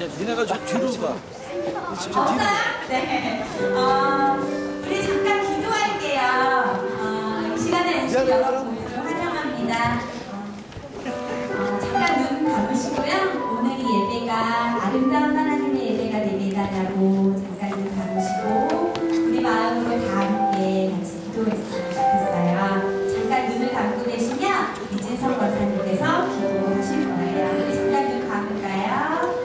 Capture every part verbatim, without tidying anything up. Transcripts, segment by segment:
니네가 좀 뒤로 가. 없어요? 네. 어, 우리 잠깐 기도할게요. 어, 이 시간에 오신 여러분들을 환영합니다. 어, 잠깐 눈 감으시고요. 오늘 이 예배가 아름다운 하나님의 예배가 되게 해달라고 잠깐 눈 감으시고 우리 마음으로 다 함께 같이 기도했으면 좋겠어요. 잠깐 눈을 감고 계시면 이진성 권사님께서 기도하실 거예요. 우리 잠깐 눈 감을까요?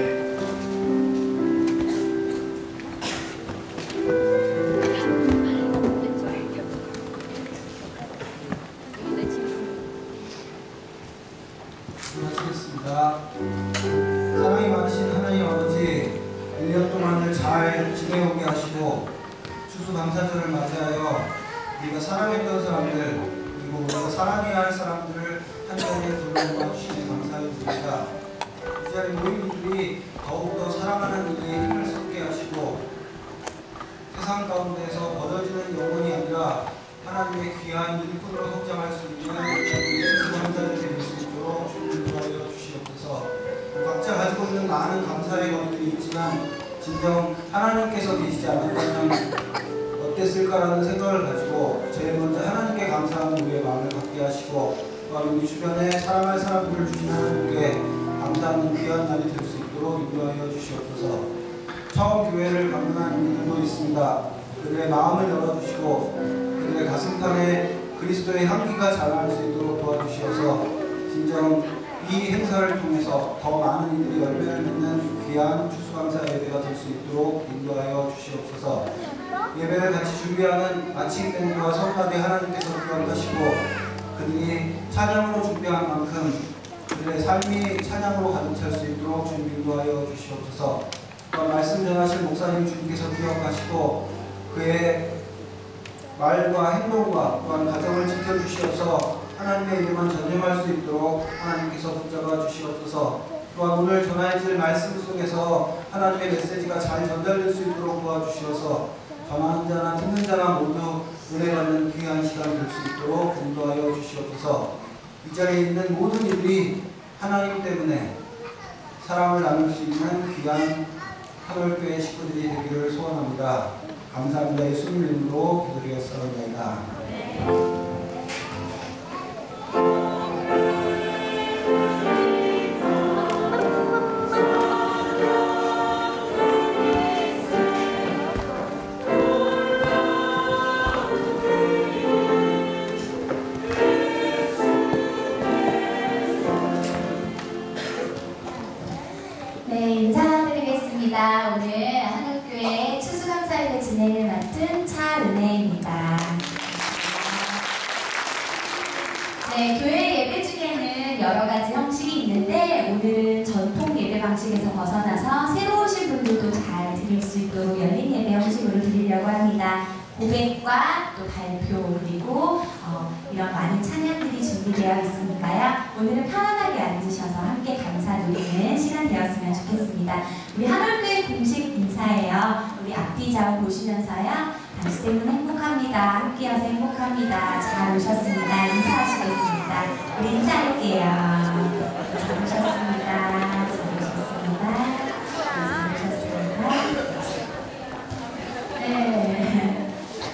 사랑이 많으신 하나님 아버지, 일 년 동안을 잘 지내오게 하시고 추수감사절을 맞이하여 우리가 사랑했던 사람들 그리고 우리가 사랑해야 할 사람들을 한 자리에 불러모아 주시니 감사드립니다. 이 자리 모인 분들이 더욱더 사랑하는 일에 힘을 쏟게 하시고 세상 가운데서 버려지는 영혼이 아니라 하나님의 귀한 일꾼으로 성장할 수 있는 추수감사절이 될 수 있도록 인도하여 주시옵소서. 각자 가지고 있는 많은 감사의 것들이 있지만 진정 하나님께서 계시지 않았다면 어땠을까라는 생각을 가지고 제일 먼저 하나님께 감사하는 우리의 마음을 갖게 하시고 또한 우리 주변에 사랑할 사람들을 주신 하나님께 감사하는 귀한 날이 될 수 있도록 인도하여 주시옵소서. 처음 교회를 방문한 이들도 있습니다. 그들의 마음을 열어주시고 그들의 가슴판에 그리스도의 향기가 자라날 수 있도록 도와주시어서 진정 이 행사를 통해서 더 많은 이들이 열매를 맺는 귀한 추수감사 예배가 될 수 있도록 인도하여 주시옵소서. 예배를 같이 준비하는 마침밴드와 성가대 하나님께서 기억하시고 그들이 찬양으로 준비한 만큼 그들의 삶이 찬양으로 가득 찰 수 있도록 준비 인도하여 주시옵소서. 또한 말씀 전하실 목사님 주님께서 기억하시고 그의 말과 행동과 또한 가정을 지켜주시어서 하나님의 이름만 전념할 수 있도록 하나님께서 붙잡아 주시옵소서. 또한 오늘 전해질 말씀 속에서 하나님의 메시지가 잘 전달될 수 있도록 도와주시어서 전하는 자나 듣는 자나 모두 은혜 받는 귀한 시간 될 수 있도록 인도하여 주시옵소서. 이 자리에 있는 모든 이들이 하나님 때문에 사랑을 나눌 수 있는 귀한 하늘교회 식구들이 되기를 소원합니다. 감사합니다. 예수님 이름으로 기도드렸사옵나이다. 네, 인사드리겠습니다. 오늘 한국교회 추수감사예배 진행을 맡은 차은혜입니다. 네, 교회 예배 중에는 여러 가지 형식이 있는데 오늘은 전통 예배 방식에서 벗어나서 새로 오신 분들도 잘 드릴 수 있도록 열린 예배 형식으로 드리려고 합니다. 고백과 또 발표 그리고 어, 이런 많은 찬양들이 준비되어 있으니까요. 오늘은 편안하게 앉으셔서 함께 감사 누리는 시간 되었으면 좋겠습니다. 우리 한올교회 공식 인사예요. 우리 앞뒤 좌우 보시면서요. 당시 때문에 행복합니다. 함께여서 행복합니다. 잘 오셨습니다. 인사하시겠습니다. 우리 인사할게요. 잘 오셨습니다. 잘 오셨습니다. 잘 오셨습니다. 네.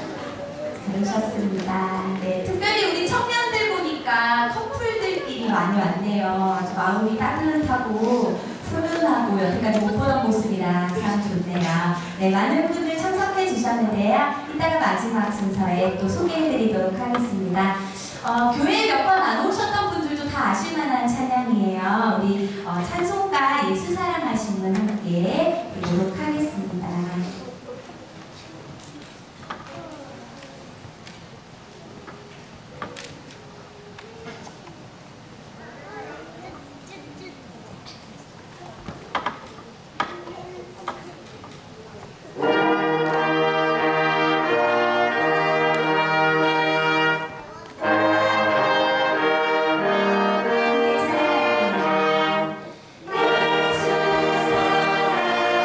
그러셨습니다. 네, 특별히 우리 청년들 보니까 커플들끼리 많이 왔네요. 아주 마음이 따뜻하고 훈훈하고 여태까지 못 보던 모습이라 참 좋네요. 네, 많은 분들 참석해 주셨는데요. 이따가 마지막 순서에 또 소개해드리도록 하겠습니다. 어, 교회에 몇 번 안 오셨던 분들도 다 아실만한 찬양이에요. 우리 어, 찬송가 예수 사랑하신 분 함께 부르도록 하겠습니다. 예수 사랑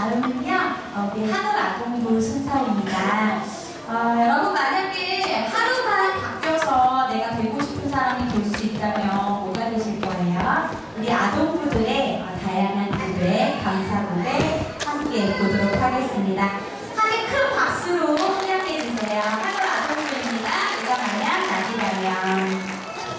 다음은요, 어, 우리 한올 아동부 순서입니다. 어, 여러분 만약에 하루만 바뀌어서 내가 되고 싶은 사람이 될 수 있다면 뭐가 되실 거예요? 우리 아동부들의 어, 다양한 고백, 감사 고백 함께 보도록 하겠습니다. 함께 큰 박수로 환영해 주세요. 한올 아동부입니다. 누가 마냥 낙이라면.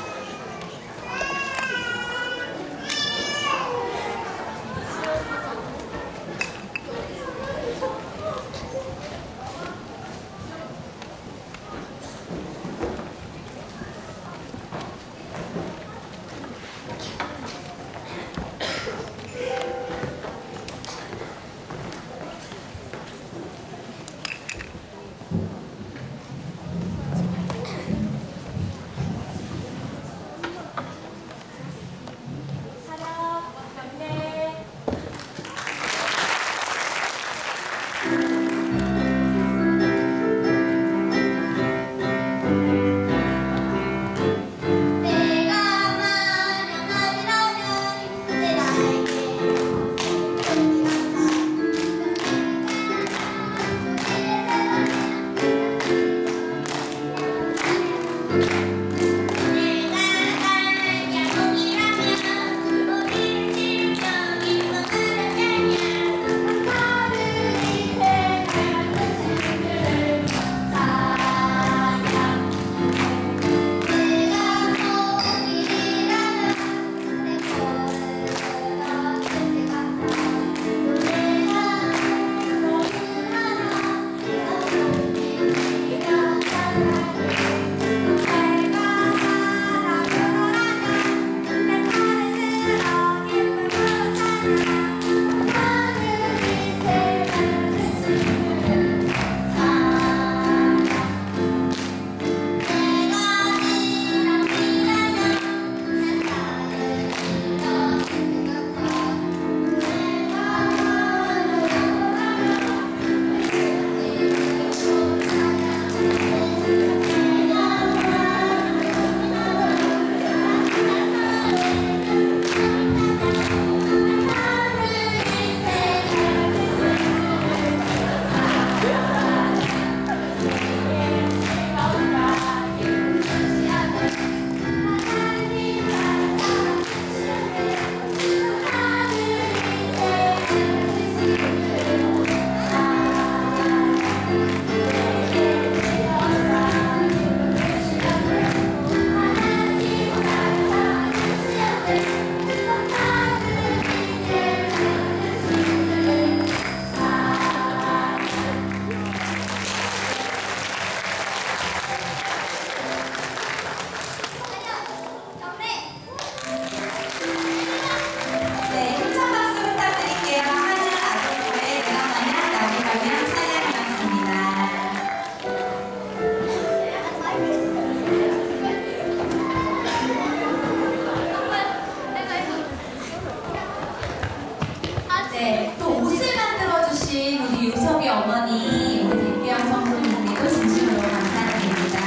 네, 또 옷을 만들어주신 우리 유섭이 어머니, 우리 백비영 성도님께도 진심으로 감사드립니다.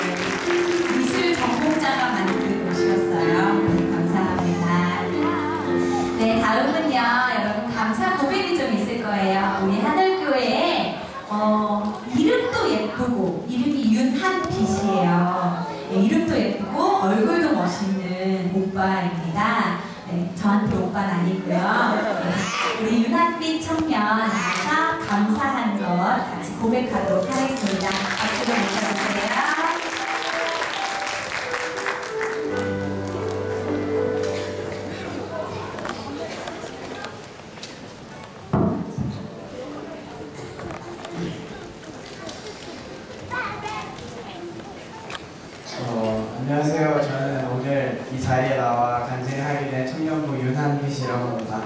네, 미술 전공자가 만든 옷이었어요. 네, 감사합니다. 네, 다음은요, 여러분 감사 고백이 좀 있을 거예요. 우리 하늘교회에 어, 이름도 예쁘고, 이름이 윤한빛이에요. 네, 이름도 예쁘고, 얼굴도 멋있는 오빠입니다. 네, 저한테 오빠는 아니고요. 네, 우리 윤한빛 청년 나와서 감사한 것 같이 고백하도록 하겠습니다. 박수로 모셔주세요. 어, 안녕하세요. 저는 오늘 이 자리에 나와 간증하게 된 청년부 윤한빛이라고 합니다.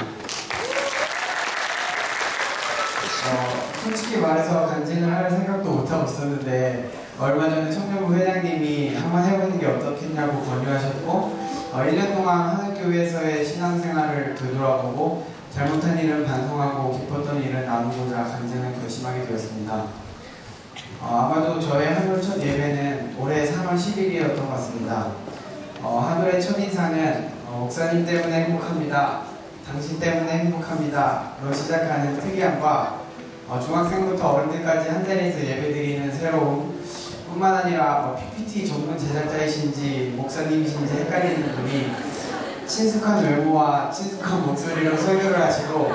어, 솔직히 말해서 간증을 할 생각도 못하고 있었는데 얼마 전에 청년부 회장님이 한번 해보는 게 어떻겠냐고 권유하셨고 어, 일 년 동안 하늘교회에서의 신앙생활을 되돌아보고 잘못한 일은 반성하고 기뻤던 일은 나누고자 간증을 결심하게 되었습니다. 어, 아마도 저의 하늘 첫 예배는 올해 삼월 십일이었던 것 같습니다. 어, 하늘의 첫인상은 어, 목사님 때문에 행복합니다. 당신 때문에 행복합니다로 시작하는 특이함과 어, 중학생부터 어른들까지 한자리에서 예배드리는 새로움 뿐만 아니라 어, 피피티 전문 제작자이신지 목사님이신지 헷갈리는 분이 친숙한 외모와 친숙한 목소리로 설교를 하시고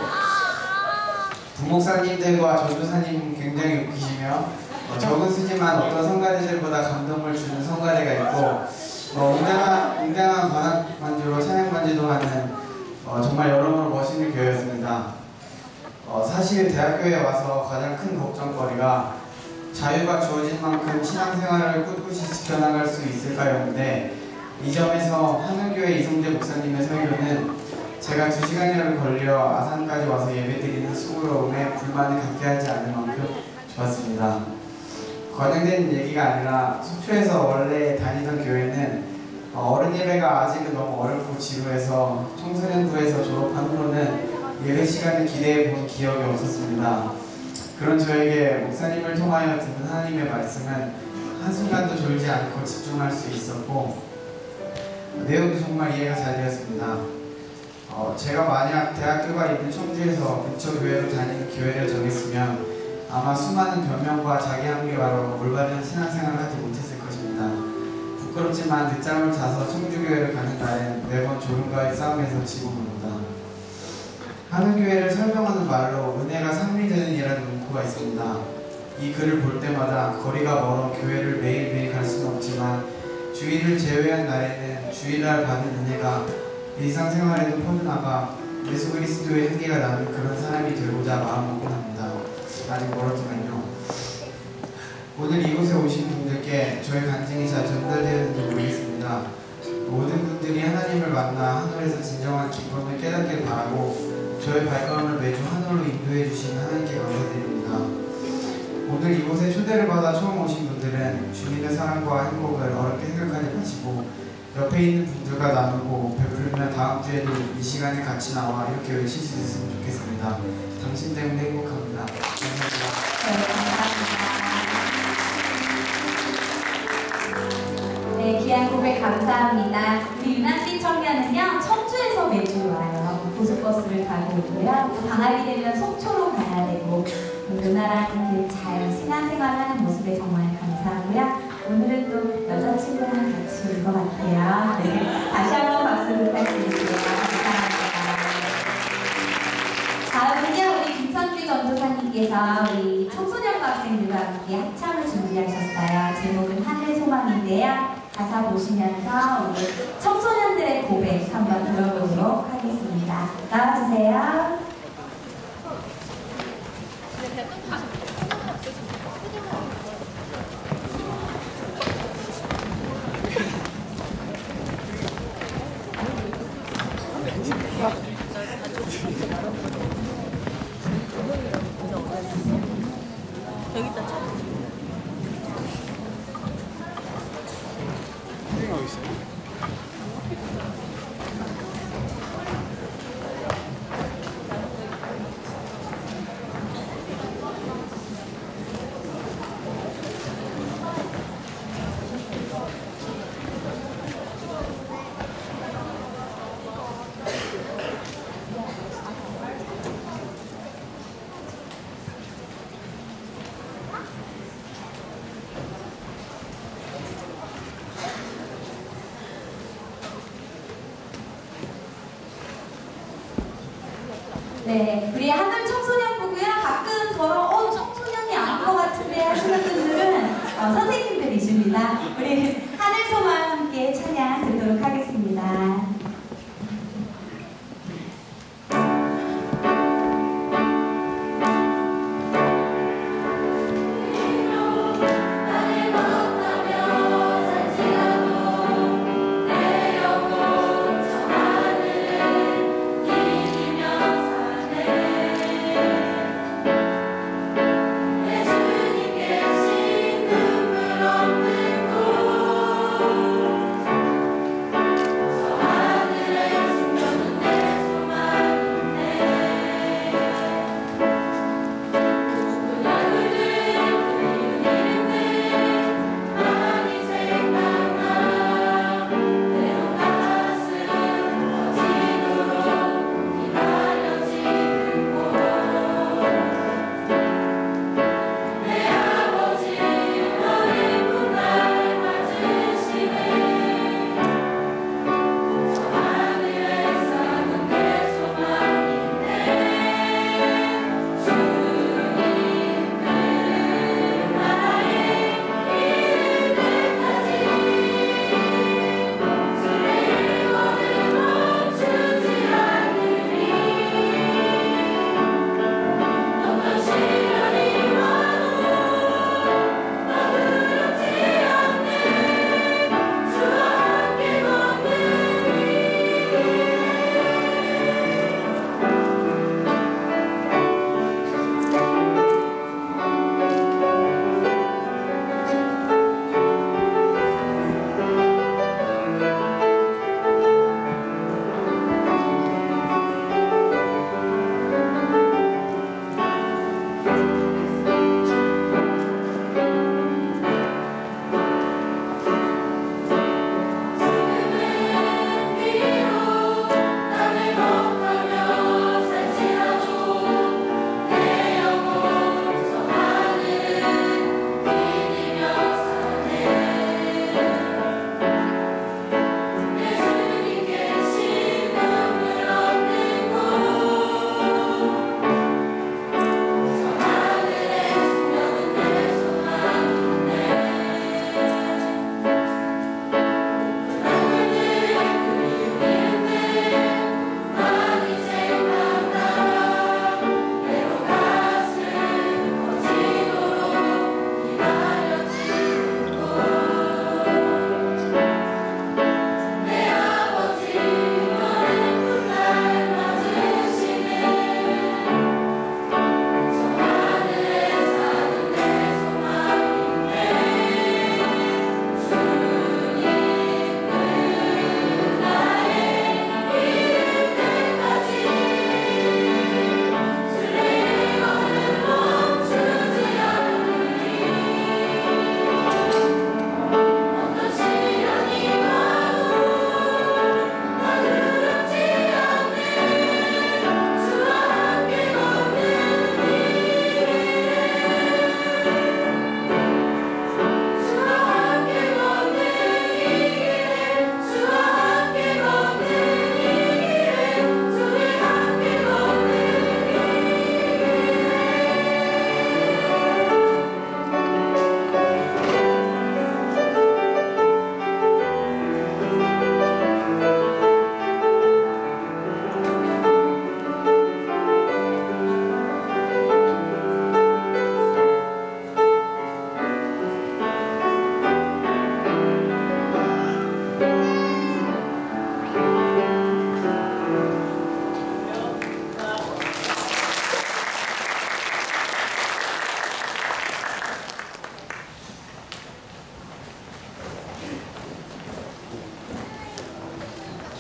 부목사님들과 전도사님 굉장히 웃기시며 어, 적은 수지만 어떤 성가대들보다 감동을 주는 성가대가 있고 어, 웅장한, 웅장한 관악 반주로 찬양 반주도 하는 어, 정말 여러모로 멋있는 교회였습니다. 어, 사실 대학교에 와서 가장 큰 걱정거리가 자유가 주어진 만큼 신앙생활을 꿋꿋이 지켜나갈 수 있을까였는데 이 점에서 하늘교회 이성재 목사님의 설교는 제가 두 시간여를 걸려 아산까지 와서 예배드리는 수고로움에 불만을 갖게 하지 않을 만큼 좋았습니다. 과장된 얘기가 아니라 속초에서 원래 다니던 교회는 어른 예배가 아직은 너무 어렵고 지루해서 청소년부에서 졸업한 후로는 예배 시간을 기대해 본 기억이 없었습니다. 그런 저에게 목사님을 통하여 듣는 하나님의 말씀은 한순간도 졸지 않고 집중할 수 있었고 내용도 정말 이해가 잘 되었습니다. 어, 제가 만약 대학교가 있는 청주에서 근처 교회로 다니는 교회를 정했으면 아마 수많은 변명과 자기 합리화로 올바른 신앙생활을 하지 못했을 것입니다. 부끄럽지만 늦잠을 자서 청주교회를 가는 날엔 매번 졸음과의 싸움에서 지고 봅니다. 하늘교회를 설명하는 말로 은혜가 상리되는 이라는 문구가 있습니다. 이 글을 볼 때마다 거리가 멀어 교회를 매일매일 갈 수는 없지만 주일을 제외한 날에는 주일날 받은 은혜가 일상생활에도 퍼져나가 예수 그리스도의 향기가 나는 그런 사람이 되고자 마음먹곤 합니다. 아직 멀었지만요. 오늘 이곳에 오신 분들께 저의 간증이 잘 전달되었는지 모르겠습니다. 모든 분들이 하나님을 만나 하늘에서 진정한 기쁨을 깨닫길 바라고 저의 발걸음을 매주 하늘로 인도해 주신 하나님께 감사드립니다. 오늘 이곳에 초대를 받아 처음 오신 분들은 주님의 사랑과 행복을 어렵게 생각하지 마시고 옆에 있는 분들과 나누고 베풀면 다음 주에도 이 시간에 같이 나와 이렇게 외칠 수 있으면 좋겠습니다. 당신 때문에 행복합니다. 감사합니다. 네, 귀한 고백 감사합니다. 우리 유난빛 청년은요, 청주에서 매주 와요. 고속버스를 타고 있고요. 또 방학이 되면 속초로 가야 되고, 누나랑 이렇게 잘 신앙생활하는 모습에 정말 감사하고요. 오늘은 또 여자친구랑 같이 올 것 같아요. 네, 다시 한번 박수 부탁드릴게요. 감사합니다. 다음은요, 우리 김선주 전도사님께서 우리 청소년과 학생들과 함께 합창을 준비하셨어요. 제목은 하늘 소망인데요. 가사 보시면서 우리 청소년들의 고백 한번 들어보도록 하겠습니다. 나와주세요. 여기 있다. 어디 있어요? 네, 우리 하늘 청소년부고요. 가끔 저런 어 청소년이 아닌 것 같은데 하시는 분들은 어, 선생님들이십니다. 우리 하늘소망 함께 찬양 듣도록 하겠습니다.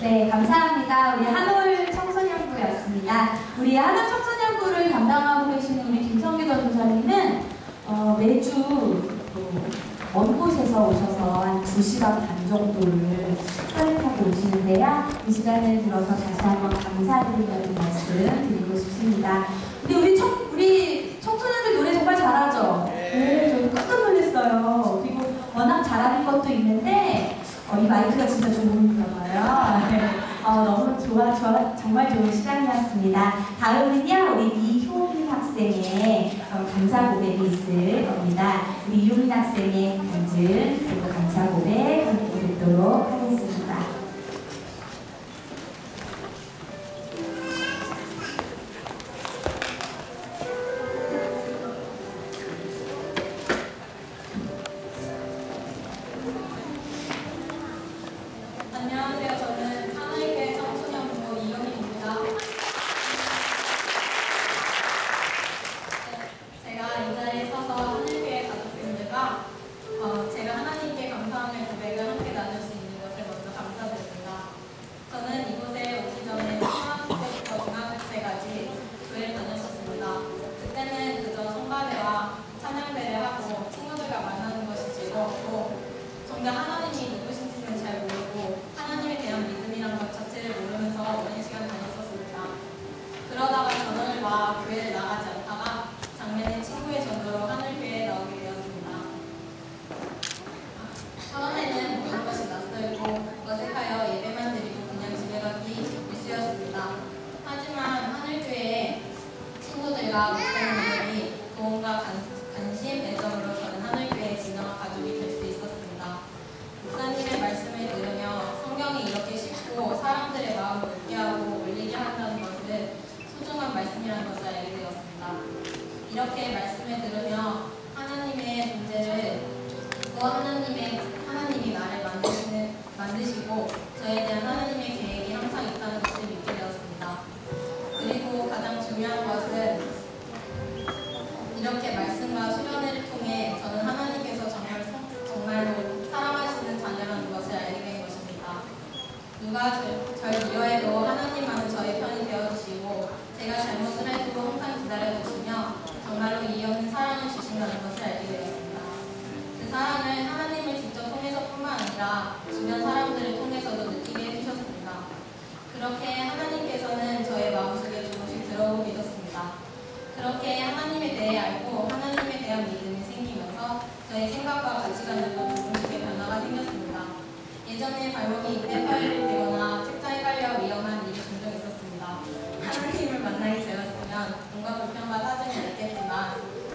네, 감사합니다. 우리 한올 청소년부였습니다. 우리 한올 청소년부를 담당하고 계시는 우리 김성규 전도사님은 어, 매주 먼 곳에서 오셔서 한 두 시간 반 정도를 활약하고 오시는데요. 이 시간을 들어서 다시 한번 감사드린다는 말씀 드리고 싶습니다. 근데 우리 청, 우리 청소년들 노래 정말 잘하죠? 네, 저도 깜짝 놀랐어요. 그리고 워낙 잘하는 것도 있는데 어, 이 마이크가 진짜 좋은가 봐요. 네. 어, 너무 좋아, 좋아, 정말 좋은 시간이었습니다. 다음은요, 우리 이효민 학생의 어, 감사 고백이 있을 겁니다. 우리 이효민 학생의 간증 그리고 감사 고백 함께 듣도록 하겠습니다. 안녕하세요. 저는 하늘교회 청소년부 이영희입니다. 제가 이 자리에 서서 하늘교회 가족분들과 어, 제가 하나님께 감사함의 고백을 함께 나눌 수 있는 것을 먼저 감사드립니다. 저는 이곳에 오기 전에 초등학교 때부터 중학교 때까지 교회를 다녔었습니다. 그때는 그저 성가대와 찬양대를 하고 친구들과 만나는 것이 즐거웠고 정작 하나님이 누구신지는 잘 모르고 하나님에 대한 믿음이란 것 자체를 모르면서 오랜 시간 다녔었습니다. 그러다가 전원을 봐 교회를 나가지 않다가 작년에 친구의 전도로 하늘교회에 나오게 되었습니다. 처음에는 모든 것이 낯설고 어색하여 예배만 드리고 그냥 집에 가기 일쑤였습니다. 하지만 하늘교회의 친구들과 목사님들이 도움과 관심, 애정으로 저는 하늘교회의 진정한 가족이 될 수 있었습니다. 목사님의 말씀을 들으며 성경이 이렇게 쉽고 사람들의 마음을 웃게 하고 울리게 한다는 것을 소중한 말씀이라는 것을 알게 되었습니다. 이렇게 말씀을 들으며 하나님의 존재를 또 하나님의, 하나님이 나를 만드시는, 만드시고 저에 대한 하나님의 계획이 항상 있다는 것을 믿게 되었습니다. 그리고 가장 중요한 것은 이렇게 말씀과 수련회를 통해 저는 하나님께서 정말, 정말로 사랑하시는 자녀라는 것을 알게 된 것입니다. 누가 절, 절 미워해도 하나님만은 저의 편이 되어주시고 제가 잘못을 해도 항상 기다려주시며 정말로 이 없는 사랑을 주신다는 것을 알게 되었습니다. 그 사랑을 하나님을 직접 통해서뿐만 아니라 주변 사람들을 통해서도 느끼게 해주셨습니다. 그렇게 하나님께서는 저의 마음속에 조금씩 들어오고 계셨습니다. 그렇게 하나님에 대해 알고 하나님에 대한 믿음이 생기면서 저의 생각과 가치관들도 조금씩의 변화가 생겼습니다. 예전에 발목이 이때 파열이 되거나 책장에 깔려 위험한 일이 종종 있었습니다. 하나님을 만나게 되었으면 뭔가 불평과 따짐이 있겠지만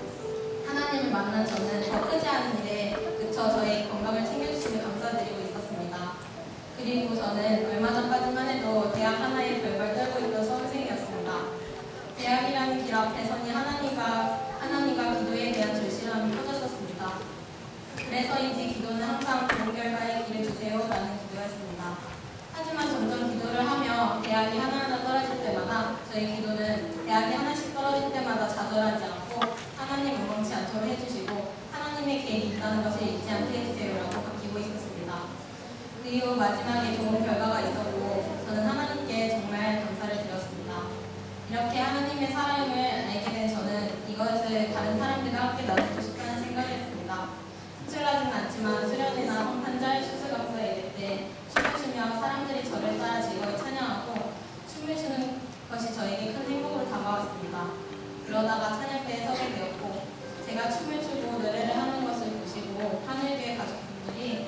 하나님을 만난 저는 더 크지 않은 일에 그쳐 저의 건강을 챙겨주시며 감사드리고 있었습니다. 그리고 저는 얼마 전까지만 해도 대학 하나에 벌벌 떨고 있던 수험생이었습니다. 대학이라는 길 앞에 서니 하나님과, 하나님과 기도에 대한 절실함이 커졌었습니다. 그래서인지 기도는 항상 좋은 결과의 길을 주세요 라는 기도였습니다. 하지만 점점 기도를 하며 대학이 하나하나 떨어질 때마다 저희 기도는 대학이 하나씩 떨어질 때마다 좌절하지 않고 하나님 원망치 않도록 해주시고 하나님의 계획이 있다는 것을 잊지 않게 해주세요 라고 바뀌고 있었습니다. 그리고 마지막에 좋은 결과가 있었고 저는 하나님께 정말 감사를 드렸습니다. 이렇게 하나님의 사랑을 알게 된 저는 이것을 다른 사람들과 함께 나누고 싶다는 생각을 했습니다. 특출나지는 않지만 수련회나 성탄절, 추수감사 예배 때 춤을 추며 사람들이 저를 따라 즐거이 찬양하고 춤을 추는 것이 저에게 큰 행복으로 다가왔습니다. 그러다가 찬양대에 서게 되었고 제가 춤을 추고 노래를 하는 것을 보시고 하늘교회 가족분들이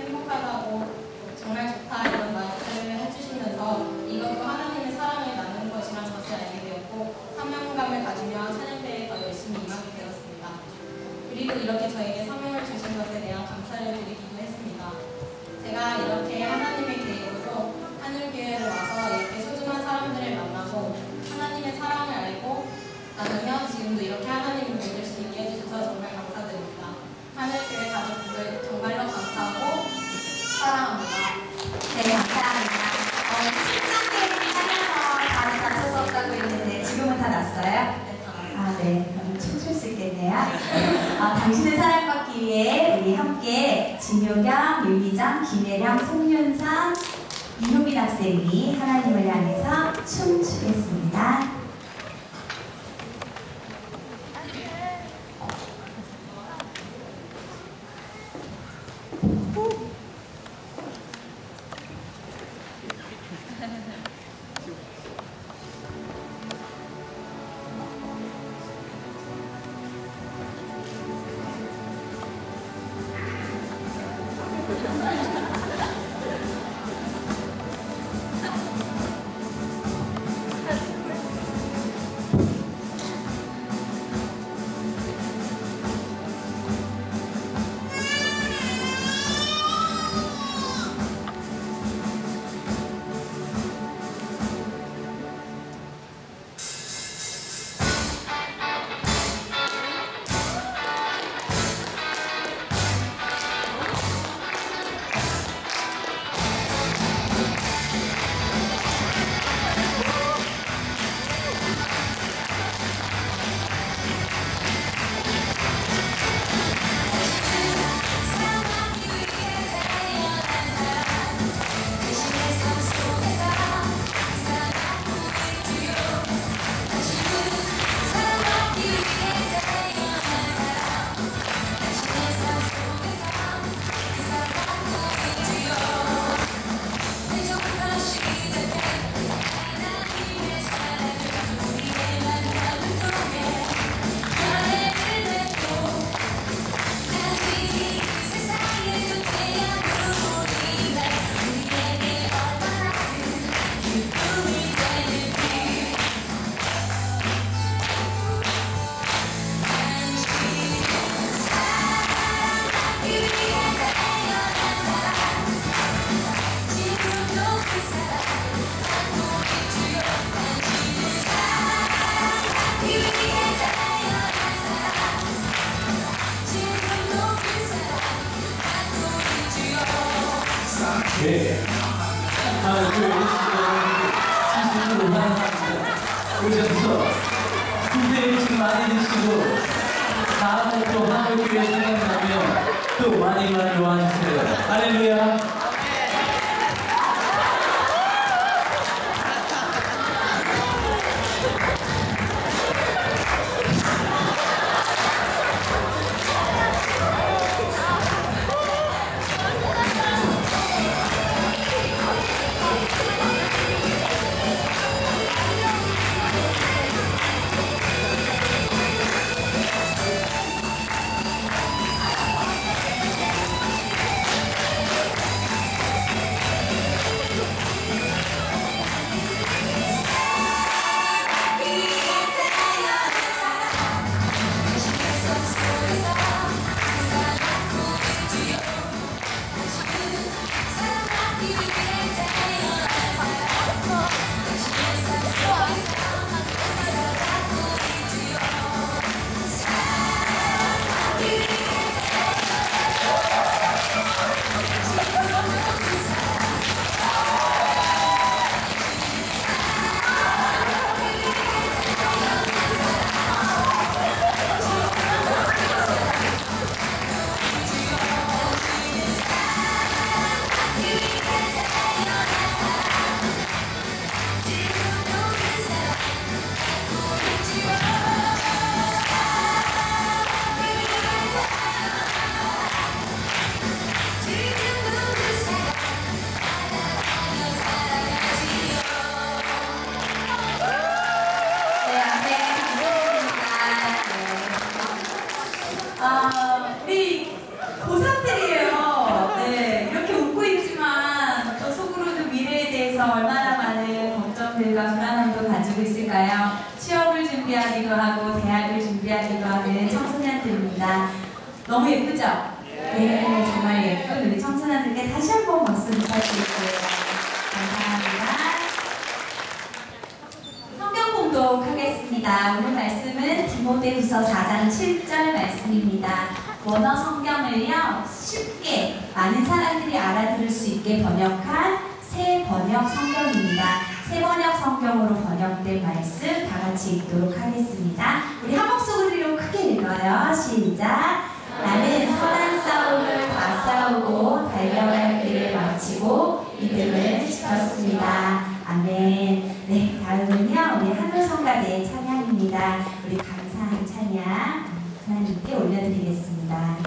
행복하다고 정말 좋다 이런 말씀을 해주시면서 이것도 하나님의 사랑을 나누는 것이라는 것을 알게 되었고 사명감을 가지며 찬양대에 더 열심히 임하게 되었습니다. 그리고 이렇게 저에게 사명을 주신 것에 대한 감사를 드리기도 했습니다. 제가 이렇게 하나님의 계획으로 하늘교회를 와서 이렇게 소중한 사람들을 만나고 하나님의 사랑을 알고 나누며 지금도 이렇게 하나님을 믿을 수 있게 해주셔서 정말 감사드립니다. 하늘교회 가족분들 정말로 감사하고 사랑합니다. 네, 감사합니다. 어, 신장대를 하면서 다들 다쳐 수없다고 했는데 지금은 다 났어요? 아, 네. 그럼 춤출 수 있겠네요. 아, 당신을 사랑받기 위해 우리 함께 진효경, 윤희정, 김혜령, 송윤상, 이효민 학생이 하나님을 향해서 춤추겠습니다. 네. 하나, 둘, 셋, 넷, 다섯, 오셔서 군대 음식 많이 드시고 다음에 또 한국교회 생각나면 또 많이 많이 와주세요. 할렐루야. 얼마나 많은 걱정들과 불안함도 가지고 있을까요? 취업을 준비하기도 하고 대학을 준비하기도 하는 청소년들입니다. 너무 예쁘죠? 네, 정말 예쁜 우리 청소년들께 다시 한번 박수 부탁드릴게요. 감사합니다. 성경 봉독하겠습니다. 오늘 말씀은 디모데후서 사 장 칠 절 말씀입니다. 원어 성경을요 쉽게 많은 사람들이 알아들을 수 있게 번역한 새 번역 성경입니다. 새 번역 성경으로 번역된 말씀 다 같이 읽도록 하겠습니다. 우리 한 목소리로 크게 읽어요. 시작. 나는 선한 싸움을 다 싸우고 달려갈 길을 마치고 믿음을 지켜 찬양입니다. 우리 감사한 찬양 하나님께 올려드리겠습니다.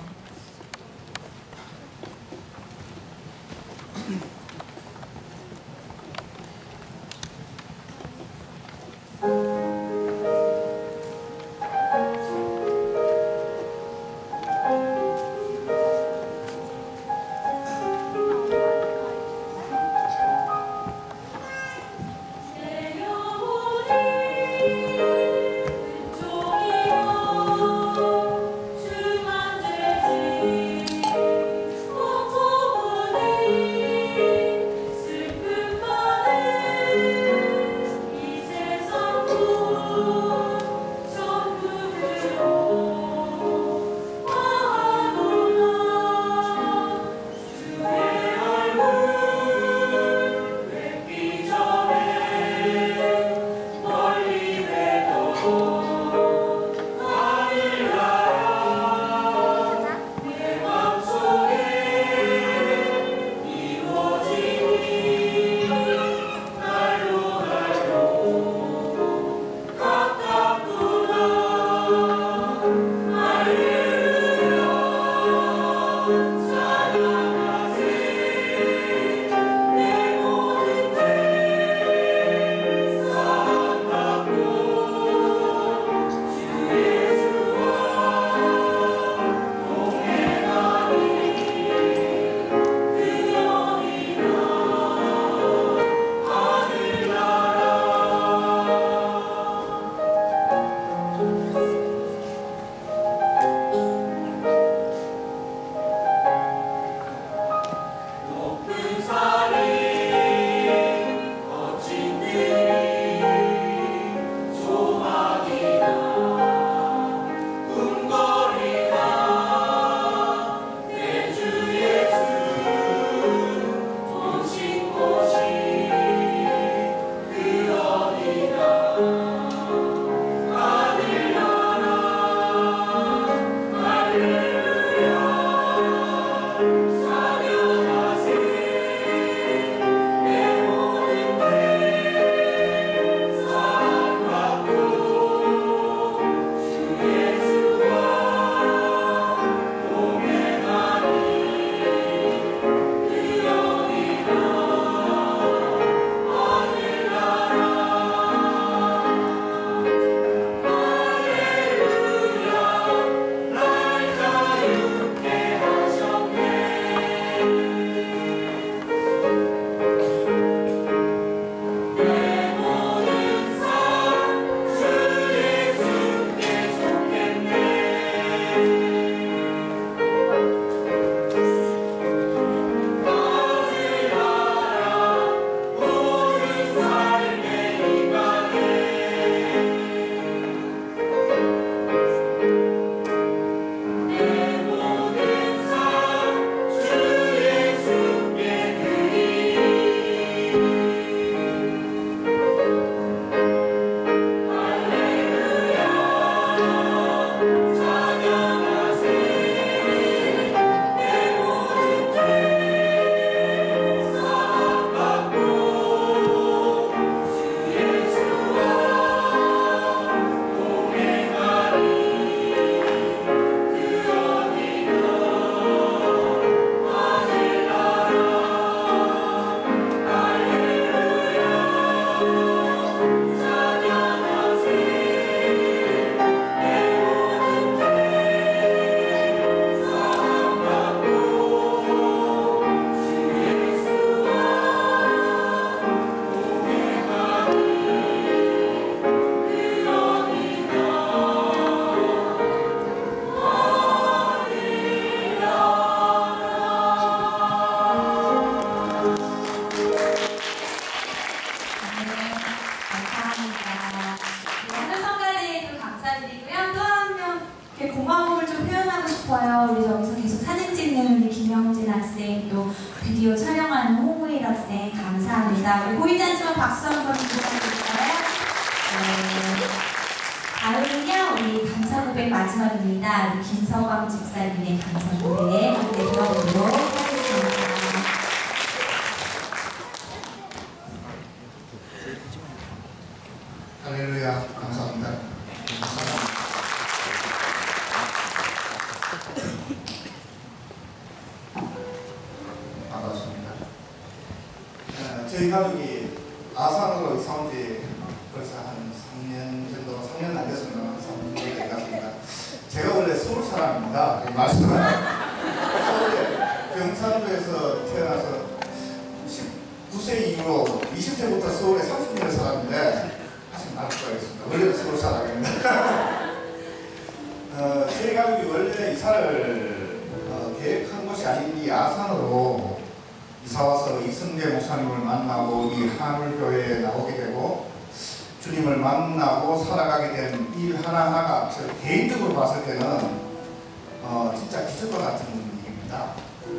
싶어요. 우리 저기서 계속 사진 찍는 우리 김영진 학생, 또 비디오 촬영하는 홍우일 학생 감사합니다. 우리 보이지 않지만 박수 한번 부탁드릴까요? 네. 다음은요, 우리 감사 고백 마지막입니다. 우리 김서광 집사님의 감사 고백 함께 들어보도록 하겠습니다. 할렐루야, 감사합니다. 사람입니다. 말씀은 서울에 경상도에서 태어나서 십구 세 이후로 이십 세부터 서울에 삼십 년을 살았는데 아직 말할 수가 있습니다. 원래는 서울 사람입니다. 어, 저희 가족이 원래 이사를 어, 계획한 것이 아닌 이 아산으로 이사와서 이승재 목사님을 만나고 이 하늘교회에 나오게 되고 주님을 만나고 살아가게 된 일 하나하나가 저 개인적으로 봤을 때는 어, 진짜 기적과 같은 일입니다.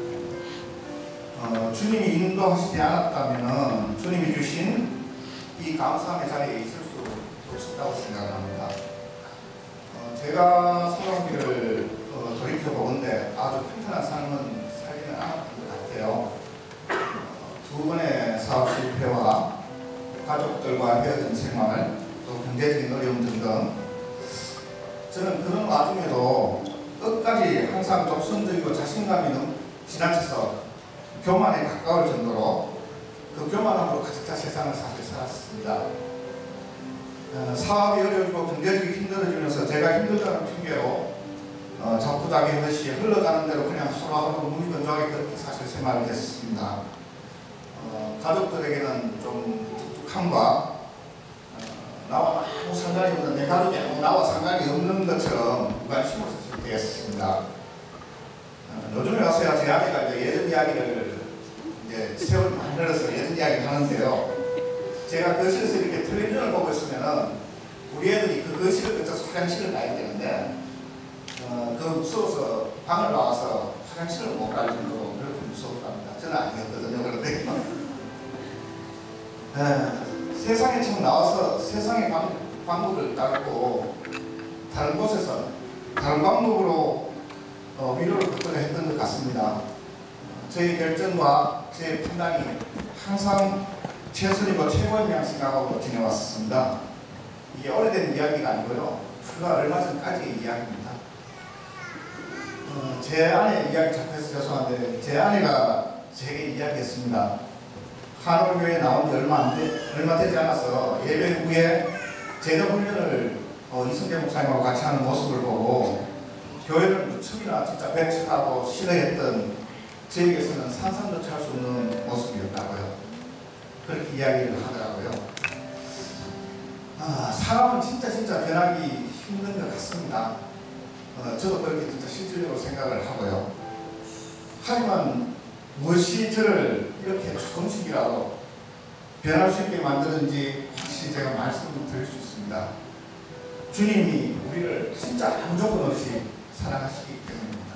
어, 주님이 인도하시지 않았다면 주님이 주신 이 감사함의 자리에 있을 수 없었다고 생각합니다. 어, 제가 살아오기를 어, 돌이켜보건데 아주 평탄한 삶은 살지는 않았던 것 같아요. 어, 두 번의 사업 실패와 가족들과 헤어진 생활, 또 경제적인 어려움 등등 저는 그런 와중에도 끝까지 항상 독선적이고 자신감이 너무 지나쳐서 교만에 가까울 정도로 그 교만함으로 가득 차 세상을 사실 살았습니다. 어, 사업이 어려워지고 경제적이 힘들어지면서 제가 힘들다는 핑계로 어, 자꾸자기 것이 흘러가는 대로 그냥 하루하루 무미건조하게 그렇게 사실 생활을 했습니다. 어, 가족들에게는 좀 툭툭함과 나와 아무 상관이 없는 내 가족이 아무 나와 상관이 없는 것처럼 무관심을 사실 되었습니다. 어, 요즘에 와서야 제 아내가 이제 예전 이야기를 이제 세월 많이 흘러서 예전 이야기를 하는데요. 제가 거실에서 이렇게 텔레비전을 보고 있으면은 우리 애들이 그 거실을 거쳐서 화장실을 가야 되는데 어, 그 무서워서 방을 나와서 화장실을 못 갈 정도로 그렇게 무서웠답니다. 저는 아니었거든요. 그런데 에, 세상에 처음 나와서 세상의 방, 방법을 따르고 다른 곳에서 다른 방법으로 어, 위로를 받고자 했던 것 같습니다. 어, 저희 결정과 제 판단이 항상 최선이고 최고의 생각하고 지내왔습니다. 이게 오래된 이야기가 아니고요. 불과 얼마 전까지의 이야기입니다. 어, 제 아내 이야기 자꾸 해서 죄송한데 제 아내가 제게 이야기했습니다. 한올교회에 나온 지 얼마, 안 되, 얼마 되지 않아서 예배 후에 제자 훈련을 어, 이승재 목사님하고 같이 하는 모습을 보고 교회를 무척이나 진짜 배척하고 싫어했던 저에게서는 상상도 할 수 없는 모습이었다고요. 그렇게 이야기를 하더라고요. 아, 사람은 진짜 진짜 변하기 힘든 것 같습니다. 어, 저도 그렇게 진짜 실질적으로 생각을 하고요. 하지만 무엇이 저를 이렇게 조금씩이라도 변할 수 있게 만드는지 확실히 제가 말씀을 드릴 수 있습니다. 주님이 우리를 진짜 아무 조건 없이 사랑하시기 때문입니다.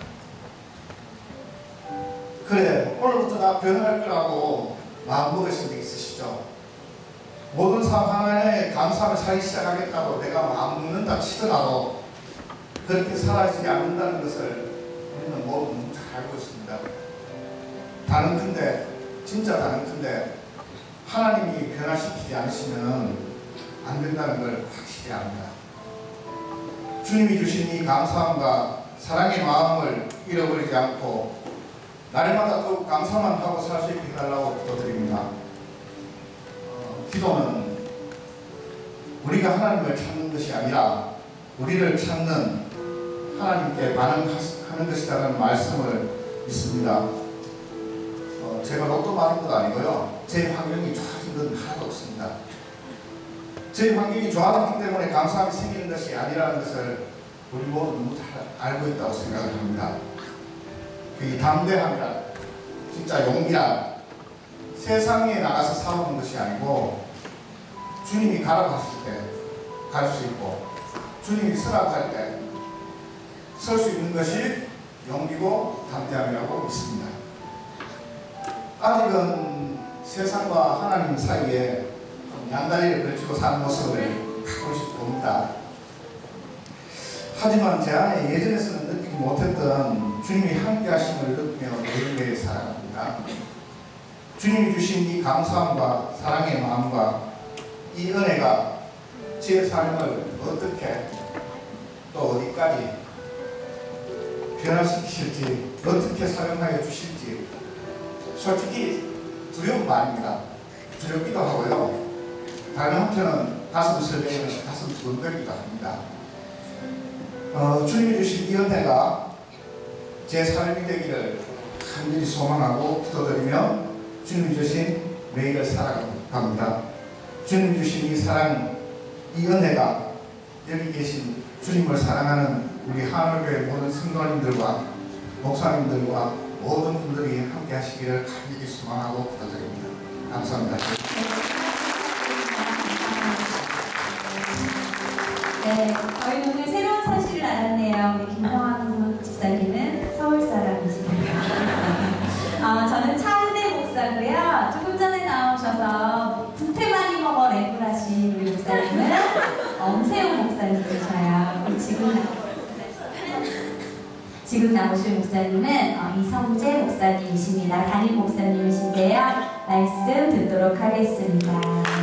그래, 오늘부터 나 변할 거라고 마음먹으신 적 있으시죠? 모든 상황에 감사함을 살기 시작하겠다고 내가 마음먹는다 치더라도 그렇게 살아지지 않는다는 것을 우리는 모두 너무 잘 알고 있습니다. 다른 큰데, 진짜 다른 큰데 하나님이 변화시키지 않으시면 안 된다는 걸 확실히 압니다. 주님이 주신 이 감사함과 사랑의 마음을 잃어버리지 않고 날마다 더욱 감사만 하고 살 수 있게 해달라고 기도드립니다. 어, 기도는 우리가 하나님을 찾는 것이 아니라 우리를 찾는 하나님께 반응하는 것이라는 말씀을 믿습니다. 어, 제가 로또 많은 것도 아니고요. 제 환경이 좋아진 건 하나도 없습니다. 제 환경이 좋아졌기 때문에 감사함이 생기는 것이 아니라는 것을 우리 모두 너무 잘 알고 있다고 생각을 합니다. 그 담대함이란, 진짜 용기란 세상에 나가서 싸우는 것이 아니고 주님이 가라고 하실 때 갈 수 있고 주님이 서라고 할 때 설 수 있는 것이 용기고 담대함이라고 믿습니다. 아직은 세상과 하나님 사이에 좀 양다리를 걸치고 사는 모습을 가끔씩 봅니다. 하지만 제 안에 예전에서는 느끼지 못했던 주님이 함께 하심을 느끼며 매일매일 살아갑니다. 주님이 주신 이 감사함과 사랑의 마음과 이 은혜가 제 삶을 어떻게 또 어디까지 변화시키실지 어떻게 사용하여 주실지 솔직히 두려운 말입니다. 두렵기도 하고요. 다른 한편은 가슴 설레는 가슴 두근거리기도 합니다. 어, 주님이 주신 이 은혜가 제 삶이 되기를 간절히 소망하고 기도드리며 주님이 주신 매일을 살아갑니다. 주님이 주신 이 사랑, 이 은혜가 여기 계신 주님을 사랑하는 우리 하늘교회 모든 성도님들과 목사님들과 모든 분들이 함께 하시기를 간절히 소망하고 기도드립니다. 감사합니다. 네, 저희 오늘 새로운 사실을 알았네요. 우리 김성환 집사님은 서울 사람이십니다. 어, 저는 차은혜 목사고요. 조금 전에 나오셔서 부태 많이 먹어 랩을 하신 우리 목사님은 엄세웅 목사님이셔요. 우리 지금 나 지금 나오실 목사님은 어, 이성재 목사님이십니다. 담임 목사님이신데요. 말씀 듣도록 하겠습니다.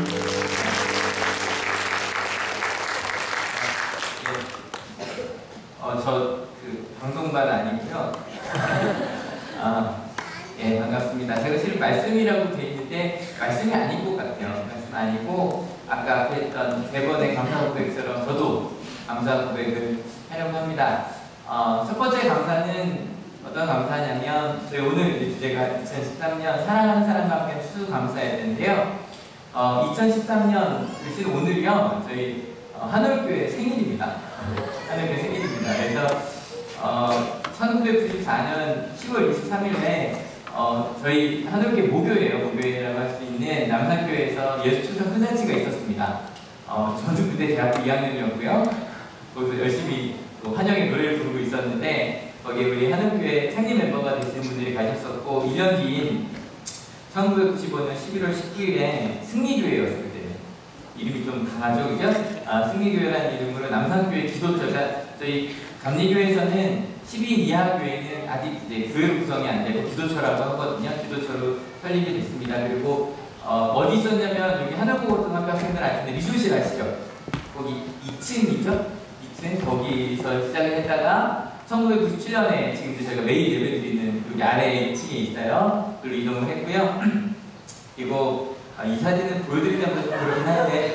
어, 저 그 방송반 아니고요. 아, 예, 반갑습니다. 제가 실은 말씀이라고 돼 있는데 말씀이 아닌 것 같아요. 말씀 아니고 아까 앞에 했던 세 번의 감사 고백처럼 저도 감사 고백을 하려고 합니다. 어, 첫 번째 감사는 어떤 감사냐면 저희 오늘 이제 주제가 이천십삼 년 사랑하는 사람과 함께 추수감사였는데요. 어, 이천십삼 년 실은 오늘이요 저희 어, 한올교회 생일입니다. 한올교회 생일입니다. 그래서 어, 천구백구십사 년 시월 이십삼일에 어, 저희 한올교회 모교예요. 모교회라고 할 수 있는 남산교회에서 예수추석 흔한치가 있었습니다. 어, 저는 그때 대학교 이 학년이었고요. 거기서 열심히 또 환영의 노래를 부르고 있었는데 거기에 우리 한올교회 창립 멤버가 되시는 분들이 가셨었고 일 년 뒤인 천구백구십오 년 십일월 십구일에 승리교회였어요. 그때 이름이 좀 강하죠, 그죠? 아, 승리교회라는 이름으로 남산교회 기도처가 저희 감리교회에서는 십 인 이하 교회는 아직 이제 교회 구성이 안 되고 기도처라고 하거든요. 기도처로 설립이 됐습니다. 그리고 어, 어디 있었냐면 여기 하늘고등학교 학생들 아시는데 미술실 아시죠? 거기 이 층이죠? 이 층 거기서 시작을 했다가 천구백구십칠 년에 지금 저희가 매일 예배 드리는 여기 아래에 이 층에 있어요. 그리고 이동을 했고요. 이거 아, 이 사진은 보여드리자면 좀 그렇긴 한데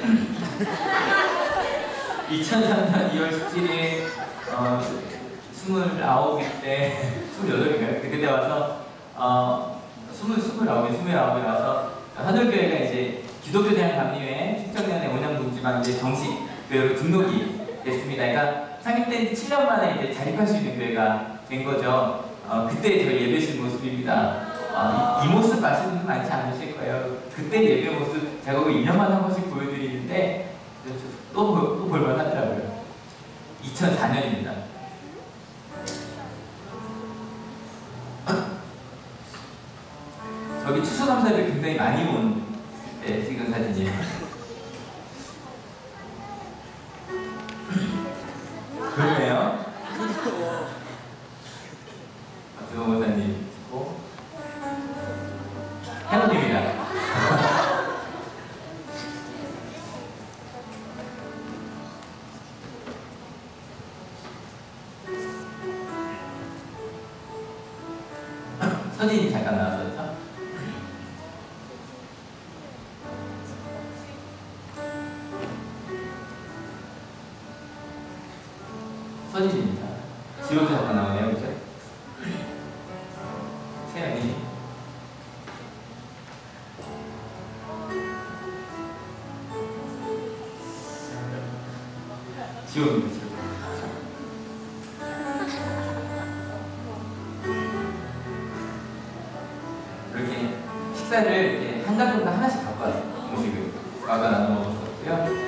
이천삼 년 이월 십칠일 어, 스물아홉일 때 스물여덟인가요? 그때 와서 어, 스물, 스물아홉에 스물아홉에 와서 한올교회가 이제 기독교대학 감리회 충청년의 온양동지방 이제 정식 교회로 등록이 됐습니다. 그러니까 창립된 칠 년 만에 이제 자립할 수 있는 교회가 된 거죠. 어, 그때 저희 예배실 모습입니다. 어, 이, 이 모습 아시는 분 많지 않으실 거예요. 그때 예배 모습 제가 그 이 년마다 한 번씩 보여드리는데 또, 또 볼만 하더라고요. 이천사 년입니다. 저기 추수감사를 굉장히 많이 온 때 찍은 사진이에요. 그러네요. 박주호 목사님 찍고 해노님이다. 서진이 잠깐 나왔었죠? 서진입니다. 지호도 잠깐 나오네요, 그죠? 세연이. 지호입니다, 지호. 이렇게 식사를 이렇게 한 가족당 하나씩 갖고 왔어요. 음식을 와가 나눠 먹었었고요.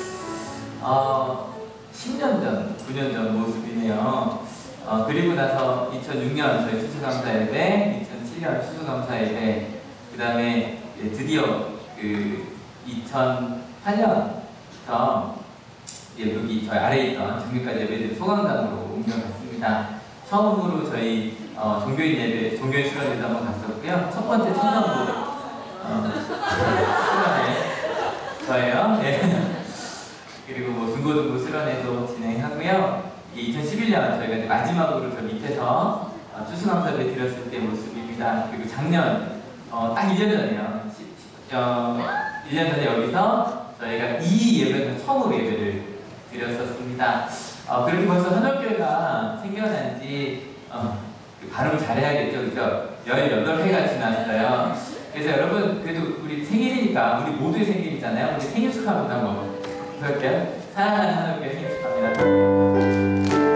어, 십 년 전, 구 년 전 모습이네요. 어, 그리고 나서 이천육 년 저희 추수감사 예배, 이천칠 년 추수감사 예배, 그 다음에 드디어 그 이천팔 년부터 여기 저희 아래에 있던 정규까지 예배들 소강당으로 옮겨갔습니다. 처음으로 저희 어, 종교인 예배, 종교인 수련회도 한번 갔었고요. 첫 번째 청년부 어, 수련회 저예요. 네. 그리고 뭐 중고등부 수련회도 진행하고요. 이천십일 년 저희가 이제 마지막으로 저 밑에서 어, 추수감사를 드렸을 때 모습입니다. 그리고 작년 어, 딱 일 년 전이요. 어, 일 년 전에 여기서 저희가 이 예배는 처음으로 예배를 드렸었습니다. 어, 그렇게 벌써 한옥교회가 생겨난 지 어, 발음 잘해야겠죠. 그죠? 열여덟 회가 지났어요. 그래서 여러분, 그래도 우리 생일이니까, 우리 모두의 생일이잖아요. 우리 생일 축하합니다. 한번 그럴게요. 사랑하는 한옥교회 생일 축하합니다.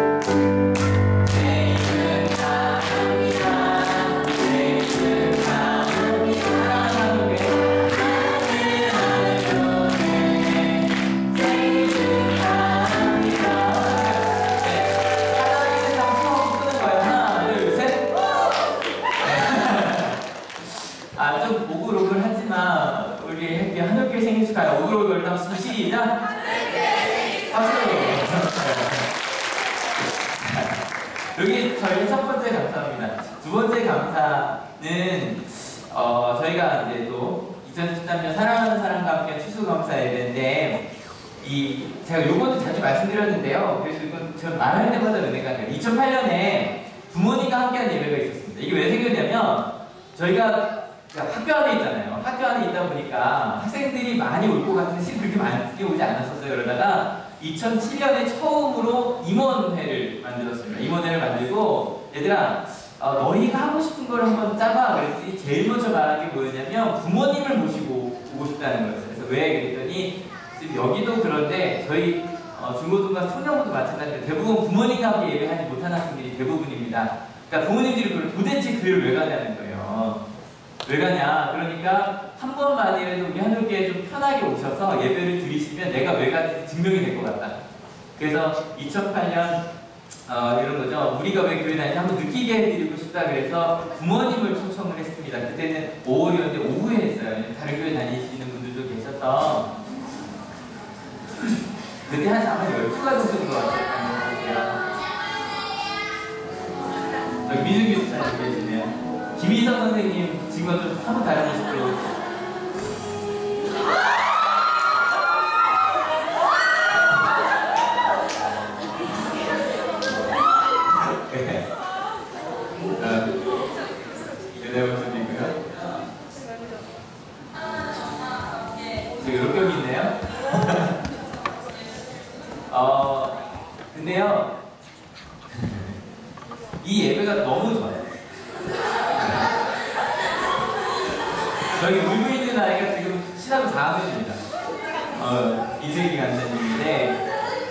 생일 축하해. 오글오글 다음 시작. 박수. 여기 저희 첫 번째 감사합니다. 두 번째 감사는 어, 저희가 이제 또 이천십삼 년 사랑하는 사람과 함께 추수감사 예배인데 이 제가 요번에 자주 말씀드렸는데요. 그래서 이건 제가 말할 때마다 은혜가 돼요. 이천팔 년에 부모님과 함께한 예배가 있었습니다. 이게 왜 생겼냐면 저희가 학교 안에 있잖아요. 학교 안에 있다 보니까 학생들이 많이 올 것 같은데 실은 그렇게 많이 오지 않았었어요. 그러다가 이천칠 년에 처음으로 임원회를 만들었습니다. 임원회를 만들고 얘들아 어, 너희가 하고 싶은 걸 한번 짜봐. 그랬더니 제일 먼저 말한 게 뭐였냐면 부모님을 모시고 오고 싶다는 거였어요. 그래서 왜 그랬더니 지금 여기도 그런데 저희 어, 중고등과 청년부도 마찬가지로 대부분 부모님과 함께 예배하지 못한 학생들이 대부분입니다. 그러니까 부모님들이 그걸 도대체 교회를 왜 가냐는 거예요. 왜 가냐? 그러니까 한 번만이라도 우리 하늘교회에 좀 편하게 오셔서 예배를 드리시면 내가 왜 가는지 증명이 될 것 같다. 그래서 이천팔 년 어, 이런 거죠. 우리가 왜 교회 다니는지 한번 느끼게 해드리고 싶다. 그래서 부모님을 초청을 했습니다. 그때는 오월이었는데 오후에 했어요. 다른 교회 다니시는 분들도 계셔서 그때 한 아마 열두 가지 정도 왔어요. 저기 미주기 수사님 계시네요. 김희선 선생님 지금 좀 한번 다른 모습으로 네. 내 모습이고요. 저기 이렇게 여기 있네요. 어 근데요 이 예배가 너무 좋아요. 저기 울고 있는 아이가 지금 신학교 사 학년입니다. 어, 이슬기 간사님인데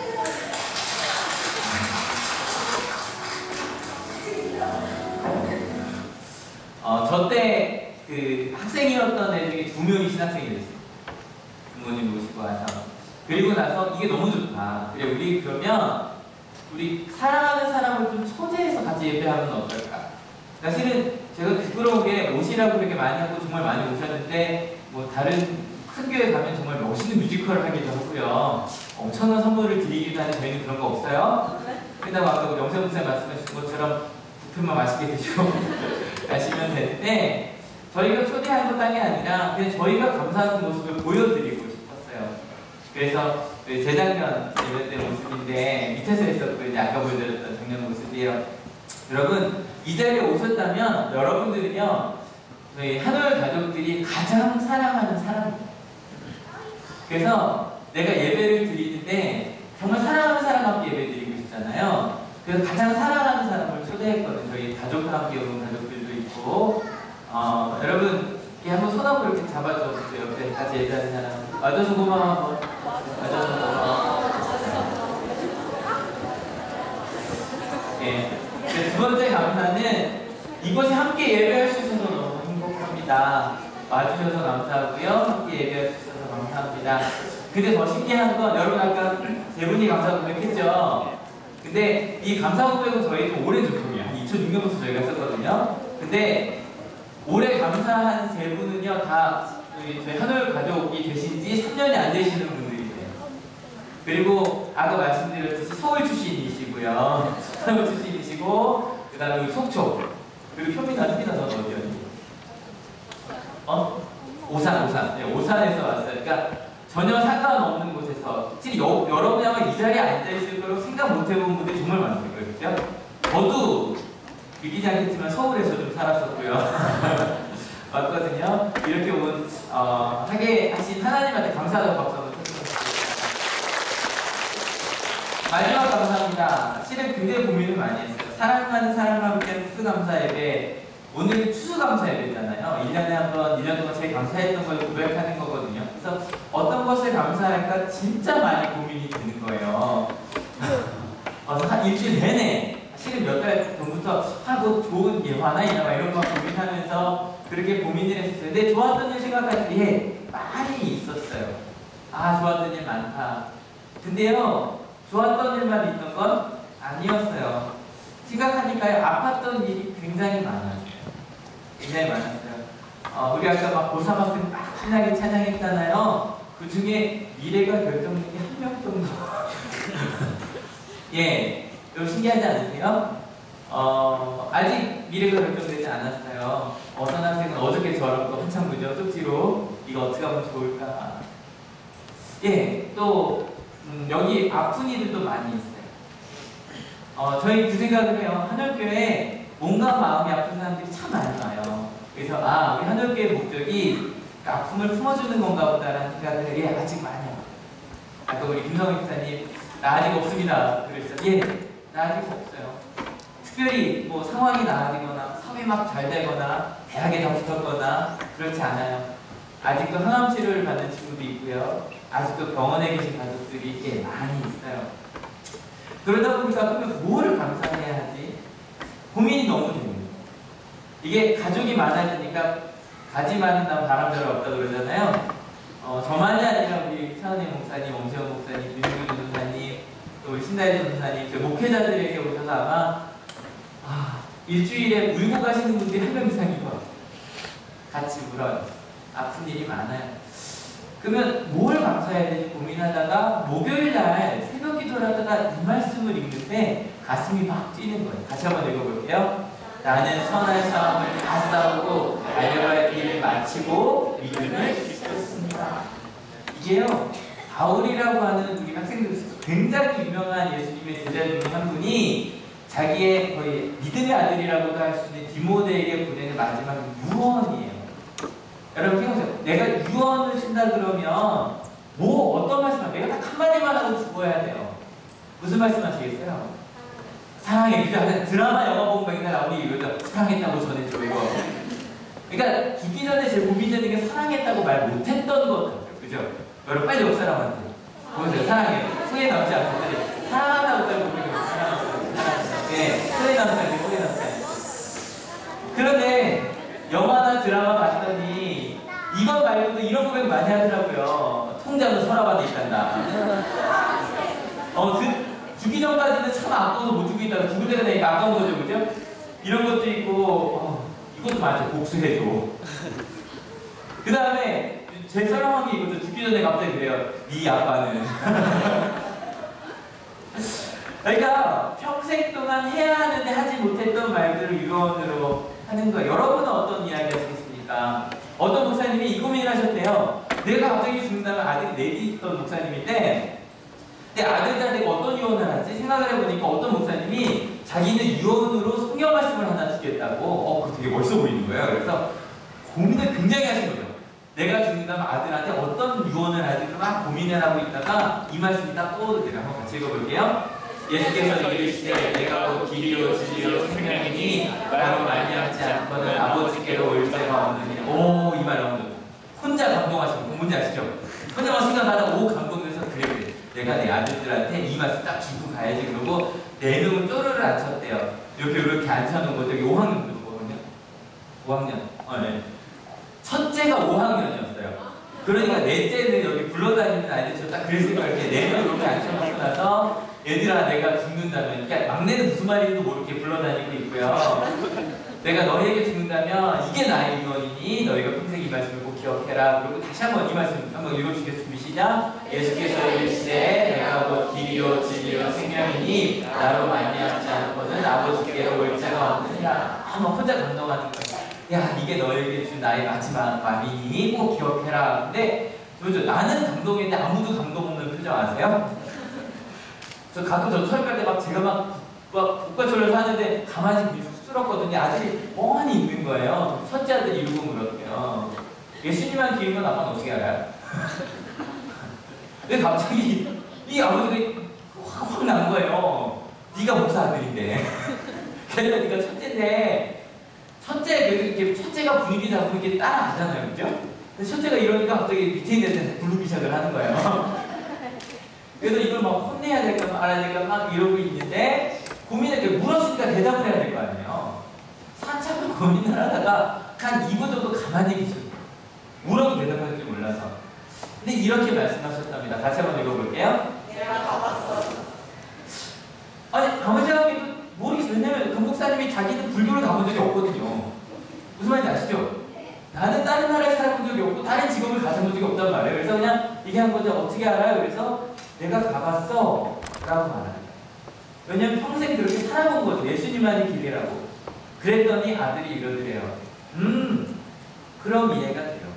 어, 저 때 그 학생이었던 애 중에 두 명이 신학생이 됐어요. 부모님 모시고 와서. 그리고 나서 이게 너무 좋다. 그래 우리 그러면 우리 사랑하는 사람을 좀 초대해서 같이 예배하면 어떨까? 사실은 제가 부끄러우게 오시라고 그렇게 많이 하고 정말 많이 오셨는데 뭐 다른 큰 교회 가면 정말 멋있는 뮤지컬을 하기도 하고요. 엄청난 선물을 드리기도 하는데 저희는 그런 거 없어요. 끝나고 아까 영세 목사님 말씀하신 것처럼 부품만 맛있게 드시고 가시면 되는데 저희가 초대한 것 땅이 아니라 그냥 저희가 감사하는 모습을 보여드리고 싶었어요. 그래서 재작년 예배 때 모습인데 밑에서 했었고 이제 아까 보여드렸던 작년 모습이에요. 여러분 이 자리에 오셨다면 여러분들은요 저희 한올 가족들이 가장 사랑하는 사람입니다. 그래서 내가 예배를 드리는데 정말 사랑하는 사람과 함께 예배 드리고 싶잖아요. 그래서 가장 사랑하는 사람을 초대했거든요. 저희 가족과 함께 오는 가족들도 있고 어, 여러분 이렇게 한번 손 한번 이렇게 잡아줘 보세요. 옆에 같이 예배하는 사람 와줘서 고마워. 와줘서 고마워. 예. 두 번째 감사는 이곳에 함께 예배할 수 있어서 너무 행복합니다. 와주셔서 감사하고요. 함께 예배할 수 있어서 감사합니다. 근데 더 신기한 건 여러분 아까 세 분이 감사 고백했죠? 근데 이 감사 고백은 저희 좀 오래 전통이야. 이천육 년부터 저희가 했었거든요. 근데 올해 감사한 세 분은요 다 저희 한올 가족이 되신 지 삼 년이 안 되시는 분들이세요. 그리고 아까 말씀드렸듯이 서울 출신이시고요. 서울 출신이시고 그 다음에 속초 그리고 효민아, 효민아 넌 어디였니? 어? 오산, 오산. 네, 오산에서 왔어요. 그러니까 전혀 상관없는 곳에서 지금 여, 여러분이 아마 이 자리에 앉아있을 거라고 생각 못 해본 분들이 정말 많을 거예요. 그죠? 저도 믿기지 않겠지만 서울에서 좀 살았었고요. 왔거든요. 이렇게 온 어, 하게 하신 하나님한테 감사하다고 박수 한번 쳐주세요. 마지막 감사합니다. 실은 굉장히 고민을 많이 했어요. 사랑하는 사람과 함께 추수감사 예배. 오늘 추수감사 예배잖아요. 일 년에 한 번, 일 년 동안 제일 감사했던 걸 고백하는 거거든요. 그래서 어떤 것을 감사할까 진짜 많이 고민이 되는 거예요. 어, 한 일주일 내내, 실은 몇 달 전부터 하고 좋은 예화나 이나 이런 거 고민하면서 그렇게 고민을 했었어요. 근데 좋았던 일 생각할 때 많이 있었어요. 아, 좋았던 일 많다. 근데요, 좋았던 일만 있던 건 아니었어요. 생각하니까요, 아팠던 일이 굉장히 많아요. 굉장히 많았어요. 어, 우리 아까 막 고삼학생 막 신나게 찬양했잖아요. 그 중에 미래가 결정된 게 한 명 정도. 예, 좀 신기하지 않으세요? 어, 아직 미래가 결정되지 않았어요. 어떤 학생은 어저께 저랑 또 한참 그죠? 쪽지로 이거 어떻게 하면 좋을까? 예, 또 음, 여기 아픈 이들도 많이 있어요. 어, 저희 그 생각을 해요. 한올교회에 몸과 마음이 아픈 사람들이 참 많이 와요. 그래서 아, 우리 한올교회 목적이 아픔을 품어주는 건가 보다라는 생각을 예, 아직 많이 와요. 아까 우리 김성희 목사님 나 아직 없습니다. 그랬어요. 예, 나 아직 없어요. 특별히 뭐 상황이 나아지거나 사회 막 잘 되거나 대학에 다 붙었거나 그렇지 않아요. 아직도 항암 치료를 받는 친구도 있고요. 아직도 병원에 계신 가족들이 예, 많이 있어요. 그러다 보니까 그러면 뭐를 감사해야 하지? 고민이 너무 됩니다. 이게 가족이 많아지니까 가지 많은 난 바람대로 없다 그러잖아요. 어, 저만이 아니라 우리 차은혜 목사님, 엄세원 목사님, 윤규 전사님, 또 우리 신다혜 전사님, 저 목회자들에게 오셔서 아마 아, 일주일에 울고 가시는 분들이 한 명 이상인 것 같아요. 같이 울어요. 아픈 일이 많아요. 그러면 뭘 감사해야 되지 고민하다가 목요일날 새벽 기도를 하다가 이 말씀을 읽는데 가슴이 막 뛰는 거예요. 다시 한번 읽어볼게요. 나는 선한 싸움을 다 싸우고 달려갈 길을 마치고 믿음을 지켰습니다. 이게요, 바울이라고 하는 우리 학생들 중에서 굉장히 유명한 예수님의 제자 중에 한 분이 자기의 거의 믿음의 아들이라고도 할 수 있는 디모데에게 보내는 마지막 유언이에요. 여러분 생각하세요. 내가 유언을 쓴다 그러면 뭐 어떤 말씀을 내가 딱 한마디만 하고 죽어야 돼요. 무슨 말씀 하시겠어요? 사랑해. 그죠? 드라마 영화 보면 맨날 나오니 이러죠. 사랑했다고 전해줘 이거. 그러니까 죽기 전에 제일 고민되는 게 사랑했다고 말 못했던 것 같아요. 그죠? 여러분 빨리 옆 사람한테 보세요. 사랑해. 후회 남지 않고 사랑한다고 잘 모르는 거 사랑한다고. 네, 후회 남지 않고 후회 남지 않고. 그런데 영화나 드라마 봤더니 이거 말고도 이런 고백 많이 하더라고요. 통장은 서랍 안에 있단다. 어, 그, 죽기 전까지는 참 아까워서 못 죽고 있다가 죽을 때가 되니까 아까운 거죠, 그죠? 이런 것도 있고, 어, 이것도 많죠. 복수해줘. 그 다음에 제 사랑한 게 이것도 죽기 전에 갑자기 그래요. 네 아빠는. 그러니까 평생 동안 해야 하는데 하지 못했던 말들을 유언으로 하는 거예요. 여러분은 어떤 이야기 하시겠습니까? 어떤 목사님이 이 고민을 하셨대요. 내가 갑자기 죽는다면 아들이 넷이 있던 목사님인데 내 아들들한테 어떤 유언을 하지? 생각을 해보니까 어떤 목사님이 자기는 유언으로 성경 말씀을 하나 주겠다고 어, 그거 되게 멋있어 보이는 거예요. 그래서 고민을 굉장히 하신 거죠. 내가 죽는다면 아들한테 어떤 유언을 하지? 막 고민을 하고 있다가 이 말씀이 딱 떠오르더라고요. 한번 같이 읽어볼게요. 예수께서 이르시되 내가 곧 길이요 진리요 생명이니 나로 말미암지 않고는 아버지께로 올 자가 없느니라. 오, 이 말 너무 혼자 감동하시고 뭔지 아시죠? 혼자 막 생각하다 오 감동돼서 그래 그래 내가 내 아들들한테 이 말씀 딱 주고 가야지. 그러고 네 놈을 쪼르르 앉혔대요. 이렇게 이렇게 앉혀놓은 거. 여기 오 학년 누구거든요? 오 학년. 어, 네. 첫째가 오 학년이었어요. 그러니까 넷째는 여기 굴러다니는 아이들 딱 그랬으니까 이렇게 네 명 이렇게 앉혀놓고 나서 얘들아 내가 죽는다면, 그러니까 막내는 무슨 말인지도 모르게 불러다니고 있고요. 내가 너희에게 죽는다면 이게 나의 유언이니 너희가 평생 이 말씀을 꼭 기억해라. 그리고 다시 한번 이 말씀 한번 읽어주겠습니다. 시작. 예수께서 이르시되 내가 곧 길이요 진리요 생명이니 나로 말미암지 않고는 아버지께로 올 자가 없느니라. 한번 혼자 감동하는 거예요. 야, 이게 너에게 준 나의 마지막 말이니 꼭 기억해라. 근데 그죠? 나는 감동했는데 아무도 감동 없는 표정 아세요? 저 가끔 저 설교할 때 막 제가 막, 막 북받쳐서 하는데 가만히 쑥스럽거든요. 아들이 멍하니 있는 거예요. 첫째 아들이 이러고 물었대요. 예수님만 기르면 아빠는 어떻게 알아요? 근데 갑자기 이 아버지가 확 난 거예요. 네가 목사 아들인데. 그래서 네가 첫째인데 첫째 이렇게 첫째가 분위기 잡고 이렇게 따라하잖아요, 그죠? 근데 첫째가 이러니까 갑자기 밑에 있는 애들 부르기 시작을 하는 거예요. 그래서 이걸 막 혼내야 될까 말아야 될까 막 이러고 있는데 고민을 이렇게 물었으니까 대답을 해야 될 거 아니에요. 한참을 고민을 하다가 한 이 분 정도 가만히 계셨어요. 물어도 대답할 줄 몰라서. 근데 이렇게 말씀하셨답니다. 같이 한번 읽어볼게요. 내가 가봤어. 아니 아무 생각해도 모르겠어요. 왜냐면 그 목사님이 자기는 불교를 가본 적이 없거든요. 무슨 말인지 아시죠? 나는 다른 나라에 살아본 적이 없고 다른 직업을 가져본 적이 없단 말이에요. 그래서 그냥 얘기한 거죠. 어떻게 알아요? 그래서 내가 가봤어 라고 말합니다. 왜냐면 평생 그렇게 살아본 거죠. 예수님만의 길이라고. 그랬더니 아들이 이러더래요. 음 그럼 이해가 돼요.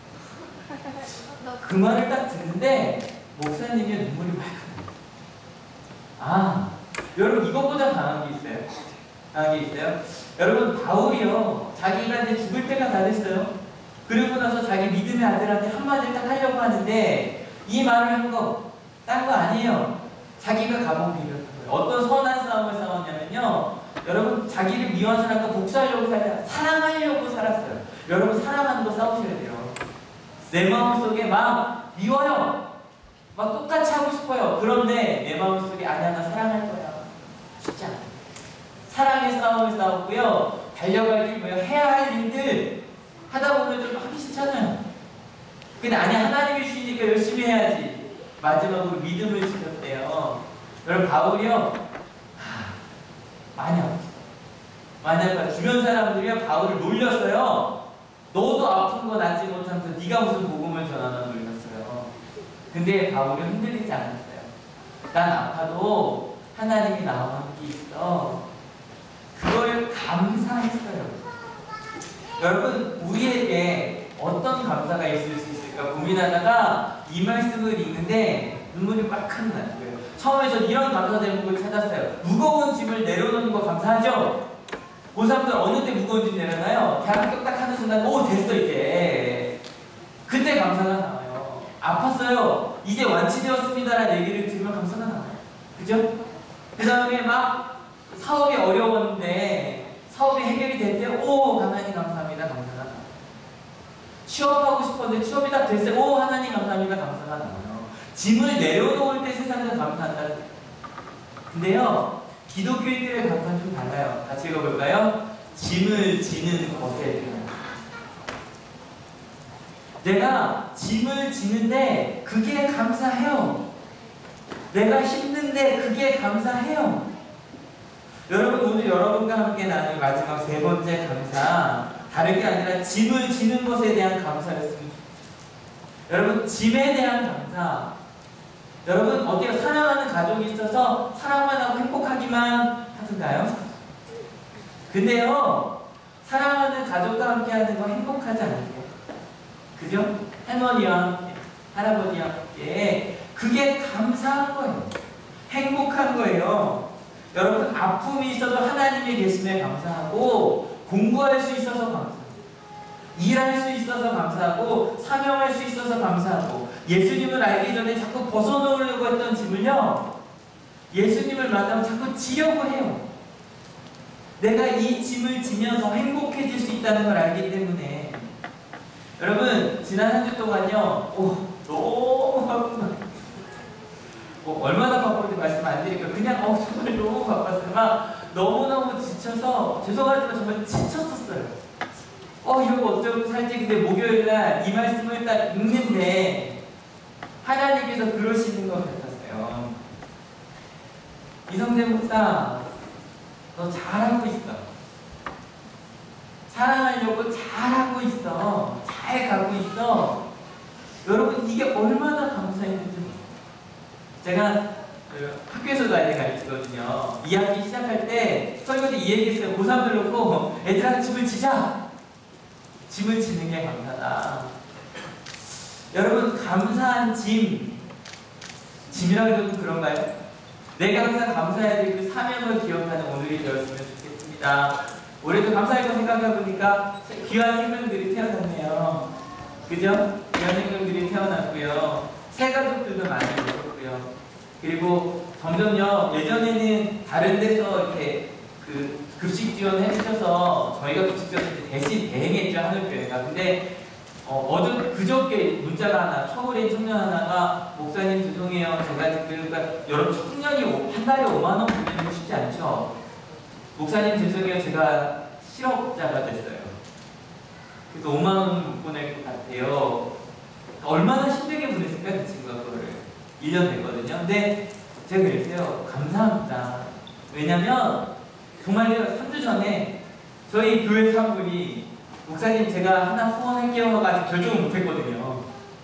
그 말을 딱 듣는데 목사님의 눈물이 막 납니다. 아 여러분 이것보다 강한 게 있어요. 강한 게 있어요. 여러분 바울이요. 자기가 이제 죽을 때가 다 됐어요. 그러고 나서 자기 믿음의 아들한테 한마디를 딱 하려고 하는데 이 말을 한 거 딴 거 아니에요. 자기가 가본 길이었던 거예요. 어떤 선한 싸움을 싸웠냐면요. 여러분 자기를 미워한 사람과 복수하려고 살지 사랑하려고 살았어요. 여러분 사랑하는 거 싸우셔야 돼요. 내 마음속에 막 미워요. 막 똑같이 하고 싶어요. 그런데 내 마음속에 아니야 나 사랑할 거야. 쉽지 않아요. 사랑의 싸움을 싸웠고요. 달려갈 길 뭐예요? 해야 할 일들 하다 보면 좀 하기 싫잖아요. 근데 아니 하나님이 주시니까 열심히 해야지. 마지막으로 믿음을 지켰대요. 여러분 바울이요. 하, 많이 아팠어요. 많이 아팠어요. 주변 사람들이요 바울을 놀렸어요. 너도 아픈 거 낫지 못하면서 네가 무슨 복음을 전하나 놀렸어요. 근데 바울은 흔들리지 않았어요. 난 아파도 하나님이 나와 함께 있어. 그걸 감사했어요. 여러분 우리에게 어떤 감사가 있을 수 있을까 고민하다가 이 말씀을 읽는데 눈물이 막 나는 거예요. 처음에 전 이런 감사 제목을 찾았어요. 무거운 짐을 내려놓는 거 감사하죠? 고삼들 어느 때 무거운 짐 내려놔요? 대학 합격 하는 순간 오 됐어 이제. 그때 감사가 나와요. 아팠어요. 이제 완치되었습니다라는 얘기를 들으면 감사가 나와요. 그죠? 그 다음에 막 사업이 어려웠는데 사업이 해결이 됐대요. 오 하나님 감사합니다. 감사가 나와요. 취업하고 싶었는데 취업이 딱 됐어요. 오 하나님 감사합니다. 감사가 나와요. 짐을 내려놓을 때 세상에서 감사한다는 거예요. 근데요 기독교인들의 감사는 좀 달라요. 같이 읽어볼까요? 짐을 지는 것에 대한 내가 짐을 지는데 그게 감사해요. 내가 힘든데 그게 감사해요. 여러분 오늘 여러분과 함께 나눌 마지막 세 번째 감사 다른 게 아니라 짐을 지는 것에 대한 감사였습니다. 여러분 짐에 대한 감사. 여러분 어때요? 사랑하는 가족이 있어서 사랑만 하고 행복하기만 하던가요? 근데요 사랑하는 가족과 함께 하는 거 행복하지 않으세요? 그죠? 할머니와 함께 할아버지와 함께 그게 감사한 거예요. 행복한 거예요. 여러분 아픔이 있어도 하나님이 계심에 감사하고 공부할 수 있어서 감사하고 일할 수 있어서 감사하고 사명할 수 있어서 감사하고 예수님을 알기 전에 자꾸 벗어놓으려고 했던 짐을요 예수님을 만나면 자꾸 지려고 해요. 내가 이 짐을 지면 더 행복해질 수 있다는 걸 알기 때문에. 여러분 지난 한 주 동안요 오, 너무 바쁜 거 뭐 얼마나 바쁜지 말씀 안 드리니까 그냥 어 정말 너무 바빴어요. 막 너무너무 지쳐서 죄송하지만 정말 지쳤었어요. 어 이러고 어쩌고 살지. 근데 목요일날 이 말씀을 딱 읽는데 하나님께서 그러시는 것 같았어요. 이성재 목사 너 잘하고 있어. 사랑하려고 잘하고 있어. 잘 가고 있어. 여러분 이게 얼마나 감사했는지 제가 학교에서도 아이들 가르치거든요. 이 학기 시작할 때 설교 때 이 얘기했어요. 고삼들 놓고 애들한테 짐을 지자. 짐을 지는 게 감사다. 여러분 감사한 짐 짐이라고 해도 그런가요? 내가 항상 감사해야 될 그 사명을 기억하는 오늘이 되었으면 좋겠습니다. 올해도 감사할 거 생각해보니까 귀한 생명들이 태어났네요. 그죠? 귀한 생명들이 태어났고요. 새 가족들도 많이 오셨고요. 그리고 점점요 예전에는 다른 데서 이렇게 그 급식 지원해 주셔서 저희가 급식 지원 대신 대행했죠, 하늘교회가. 근데 어, 어제 그저께 문자가 하나, 처음에 청년 하나가 목사님 죄송해요. 제가 지금 그러니까 여러분 청년이 한 달에 오만 원 보내는 거 쉽지 않죠. 목사님 죄송해요. 제가 실업자가 됐어요. 그래서 오만 원 못 보낼 것 같아요. 얼마나 힘들게 보냈을까 그 친구가 그거를 일 년 됐거든요. 근데 제가 그랬어요. 감사합니다. 왜냐면 정말요 삼 주 전에 저희 교회 사람분이 목사님 제가 하나 후원할게요 하고 아직 결정을 못했거든요.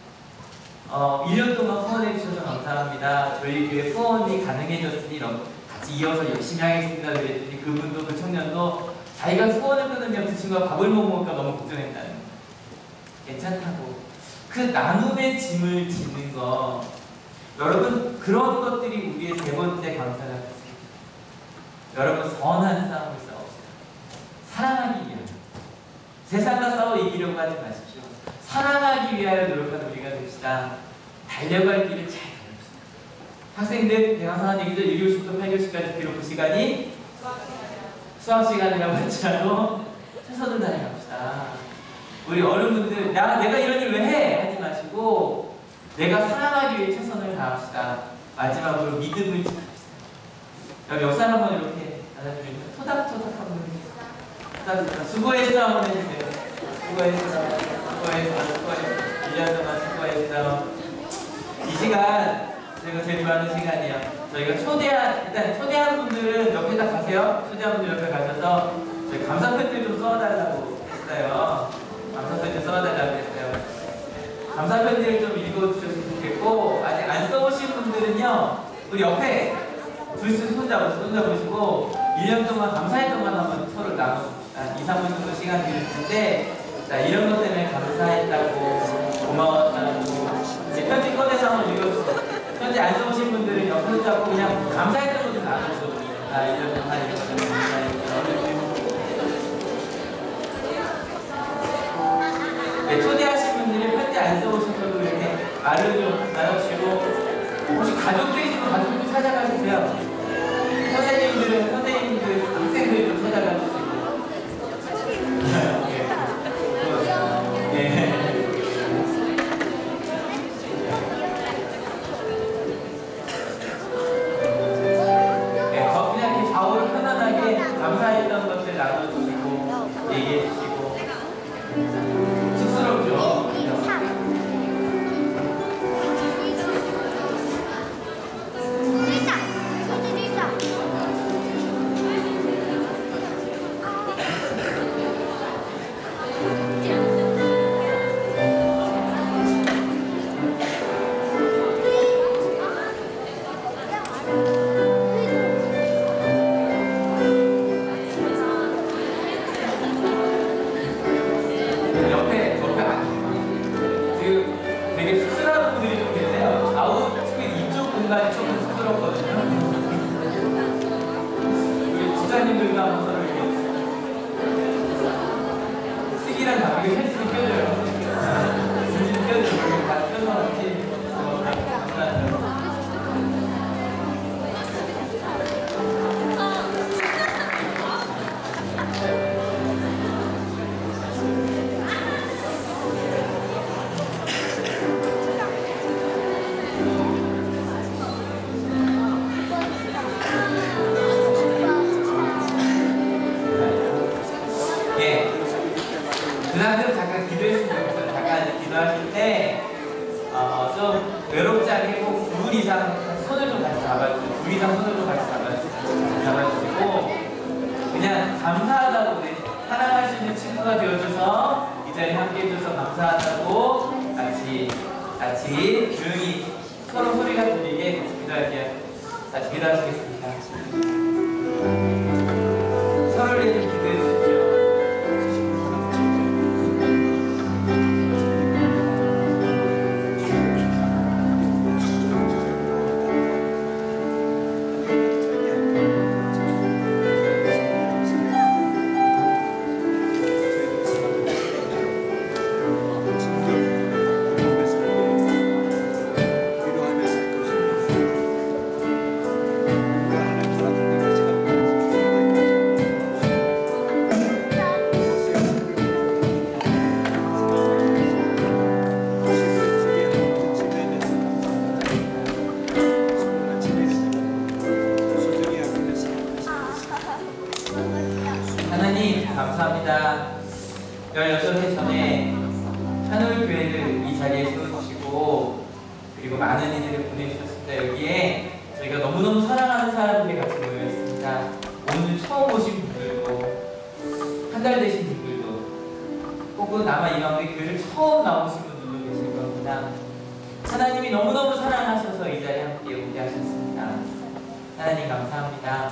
어, 일 년 동안 후원해 주셔서 감사합니다. 저희 교회 후원이 가능해졌으니 같이 이어서 열심히 하겠습니다. 그랬더니 그분도 그 청년도 자기가 후원을 끊으면 그 친구가 밥을 못 먹을까 너무 걱정했다는 거예요. 괜찮다고. 그 나눔의 짐을 지는 거 여러분 그런 것들이 우리의 세 번째 감사가 됐습니다. 여러분 선한 싸움을 싸웁시다. 사랑하기 위한 세상과 싸워 이기려고 하지 마십시오. 사랑하기 위하여 노력하는 우리가 됩시다. 달려갈 길을 잘 가봅시다. 학생들 제가 항상 하는 얘기죠. 일 교시부터 팔 교시까지 비록 그 시간이 수학 시간이라고 할지라도 최선을 다해 갑시다. 우리 어른분들 나, 내가 이런 일 왜 해? 하지 마시고 내가 사랑하기 위해 최선을 다합시다. 마지막으로 믿음을 지킵시다. 여기 옆 사람 한번 이렇게 안아주면 토닥토닥 한번 토닥토닥 수고했어 한번 해주세요. 수고했어 수고했어 수고했어 일 년 동안 수고했어. 이 시간 제가 제일 좋아하는 시간이에요. 저희가 초대한 일단 초대한 분들은 옆에다 가세요. 초대한 분들 옆에 가셔서 저희 감사 팬들 좀 써달라고 했어요. 감사 팬들 써달라고 했어요. 감사 팬들 좀 읽어주셨으면 좋겠고 아직 안 써오신 분들은요 우리 옆에 둘씩 손잡으시고 손잡으시고 일 년 동안 감사했던 것 한번 서로 나눠봅시다. 이, 삼 분 정도 시간 드릴 텐데 자 이런 것 때문에 감사했다고 고마웠다고 이제 편지 꺼내서 한번 읽어주세요. 편지 안 써오신 분들은 옆에 손잡고 그냥 감사했던 것들 나눠주세요. 아 일 년 동안 이렇게 감사했다고. 네, 초대하신 분들이 편지 안 써오신 분들 이렇게 말을 좀 나눠주시고 혹시 가족들이 있으면 가족들 찾아가주세요. 선생님들은 선생님들, 학생들 좀 찾아가주시고 네. 네, 그냥 이렇게 좌우로 편안하게 감사했던 것들 나눠주시고 얘기해주시고 쑥스럽죠? 감사합니다. 열여덟 해 전에 한올교회를 이 자리에 세워주시고 그리고 많은 이들을 보내주셨습니다. 여기에 저희가 너무너무 사랑하는 사람들이 같이 모여있습니다. 오늘 처음 오신 분들도 한 달 되신 분들도 혹은 아마 이 가운데 교회를 처음 나오신 분들도 계실 겁니다. 하나님이 너무너무 사랑하셔서 이 자리에 함께 오게 하셨습니다. 하나님 감사합니다.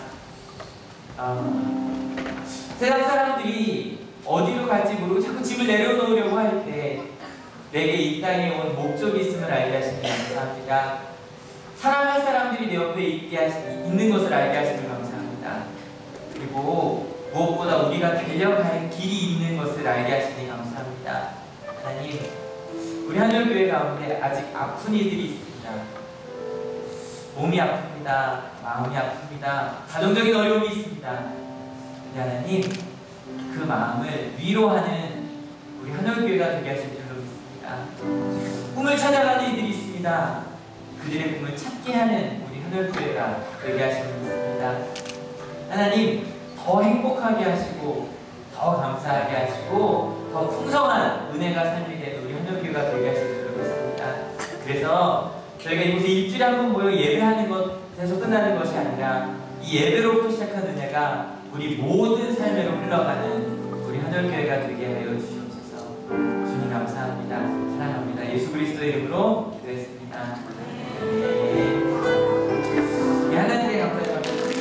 어, 세상 사람들이 어디로 갈지 모르고 자꾸 집을 내려놓으려고 할 때 내게 이 땅에 온 목적이 있음을 알게 하시니 감사합니다. 사랑할 사람들이 내 옆에 있게 하시, 있는 것을 알게 하시니 감사합니다. 그리고 무엇보다 우리가 달려갈 길이 있는 것을 알게 하시니 감사합니다. 하나님, 우리 한올교회 가운데 아직 아픈 이들이 있습니다. 몸이 아픕니다. 마음이 아픕니다. 가정적인 어려움이 있습니다. 근데 하나님, 그 마음을 위로하는 우리 한올교회가 되게 하실 줄로 믿습니다. 꿈을 찾아가는 이들이 있습니다. 그들의 꿈을 찾게 하는 우리 한올교회가 되게 하실 줄로 믿습니다. 하나님, 더 행복하게 하시고 더 감사하게 하시고 더 풍성한 은혜가 삶이 되는 우리 한올교회가 되게 하실 줄로 믿습니다. 그래서 저희가 이곳에 일주일에 한 번 모여 예배하는 것에서 끝나는 것이 아니라 이 예배로부터 시작한 은혜가 우리 모든 삶으로 흘러가는 우리 한올교회가 되게 하여 주시옵소서. 주님 감사합니다. 사랑합니다. 예수 그리스도의 이름으로 기도했습니다. 네. 우리 하나님의 감사를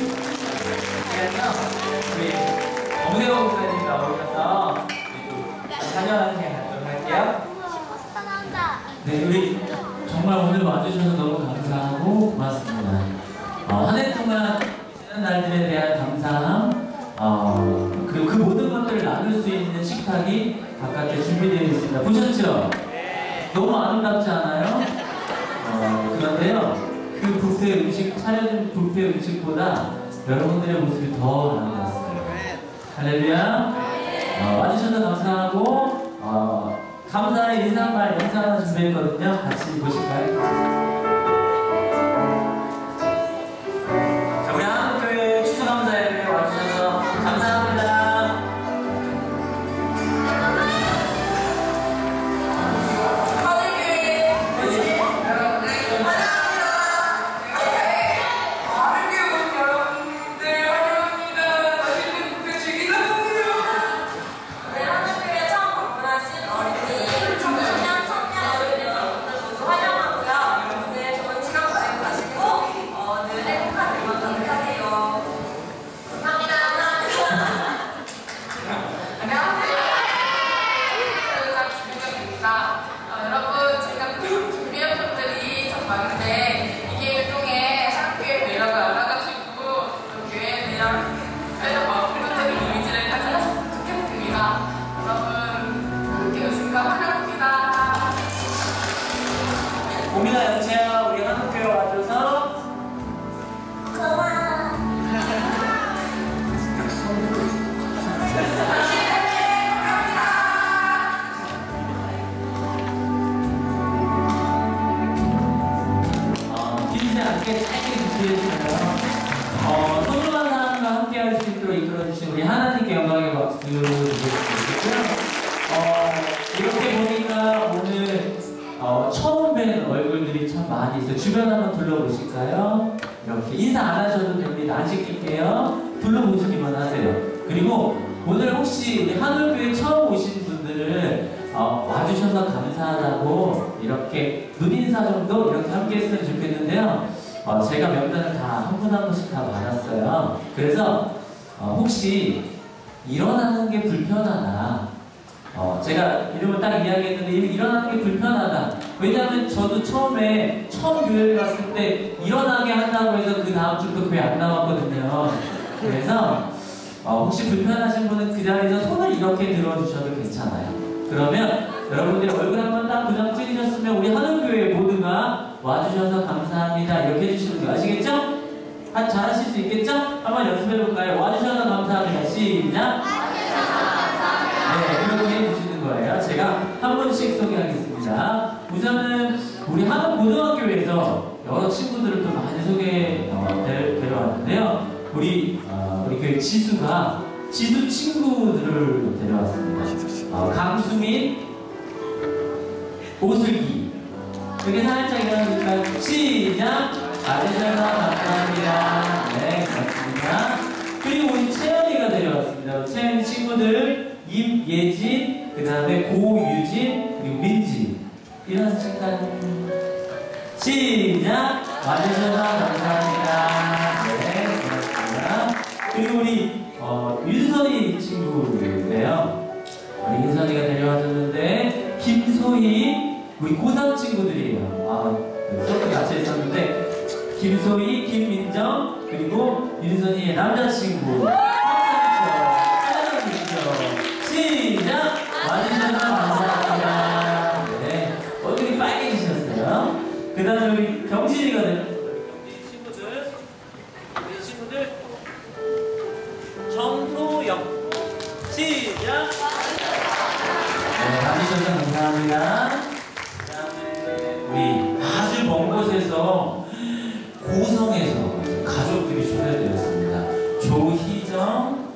그래서 우리 엄세호 목사님 나오셔서 찬양하는 시간 갖도록 할게요. 네, 우리 정말 오늘 와주셔서 너무 감사하고 고맙습니다. 어, 한 해 동안 지난 날들에 대한 감사함, 어, 그리고 그 모든 것들을 나눌 수 있는 식탁이 바깥에 준비되어 있습니다. 보셨죠? 너무 아름답지 않아요? 어, 그런데요, 그 뷔페 음식, 차려진 뷔페 음식보다 여러분들의 모습이 더 아름답습니다. 할렐루야! 어, 와주셔서 감사하고, 어, 감사의 인사말 영상 하나 준비했거든요. 같이 보실까요? 자, 우리 한국교회 추수감사 예배에 와주셔서 감사합니다. 고민아 영채야, 우리 한국교회 와줘서 고마워. 어, 길지 않게 짧게 준비해주세요. 어, 소중한 사람과 함께 할 수 있도록 이끌어주신 우리 하나님께 영광의 박수 드리겠고요. 어, 이렇게 보니까 오늘 어, 처음 뵌 얼굴들이 참 많이 있어요. 주변 한번 둘러보실까요? 이렇게 인사 안 하셔도 됩니다. 안 시킬게요. 둘러보시기만 하세요. 그리고 오늘 혹시 우리 한올교회 처음 오신 분들은 어, 와주셔서 감사하다고 이렇게 눈인사 정도 이렇게 함께 했으면 좋겠는데요. 어, 제가 명단을 다 한 분 한 분씩 다 받았어요. 그래서 어, 혹시 일어나는 게 불편하다. 어, 제가 이름을 딱 이야기했는데 일어나는 게 불편하다. 왜냐하면 저도 처음에 처음 교회를 갔을 때 일어나게 한다고 해서 그 다음 주부터 교회 안 나왔거든요. 그래서 어, 혹시 불편하신 분은 그 자리에서 손을 이렇게 들어주셔도 괜찮아요. 그러면 여러분들이 얼굴 한번 딱 도장 찍으셨으면 우리 한올교회 모두가 와주셔서 감사합니다 이렇게 해주시는 거예요. 아시겠죠? 한 잘하실 수 있겠죠? 한번 연습해볼까요? 와주셔서 감사합니다. 시작! 네, 그렇게 해주시는 거예요. 제가 한 분씩 소개하겠습니다. 우선은 우리 한옥고등학교에서 여러 친구들을 또 많이 소개 어, 데려왔는데요. 우리 어, 우리 교회 지수가 지수 친구들을 데려왔습니다. 어, 강수민, 오슬기. 여기 살짝 일어나니까 시작! 와주셔서 감사합니다. 네, 고맙습니다. 그리고 우리 채연이가 데려왔습니다. 채연이 친구들 임예진, 그 다음에 고유진, 그리고 민지. 일어나서 잠깐 시작! 와주셔서 감사합니다. 네, 고맙습니다. 그리고 우리 어, 윤선이 친구인데요. 우리 윤선이가 데려와줬는데 김소희, 우리 고삼 친구들이에요. 아, 수업이 같이 있었는데 김소희, 김민정, 그리고 윤선이의 남자친구 시작! 와주셔서 감사합니다. 네, 얼굴이 빨개지셨어요. 그 다음에 우리 경진이가 된 우리 친구들, 우리 친구들 정소영 시작! 네, 와주셔서 감사합니다. 그 다음에 우리 아주 먼 곳에서 고성에서 가족들이 초대되었습니다. 조희정,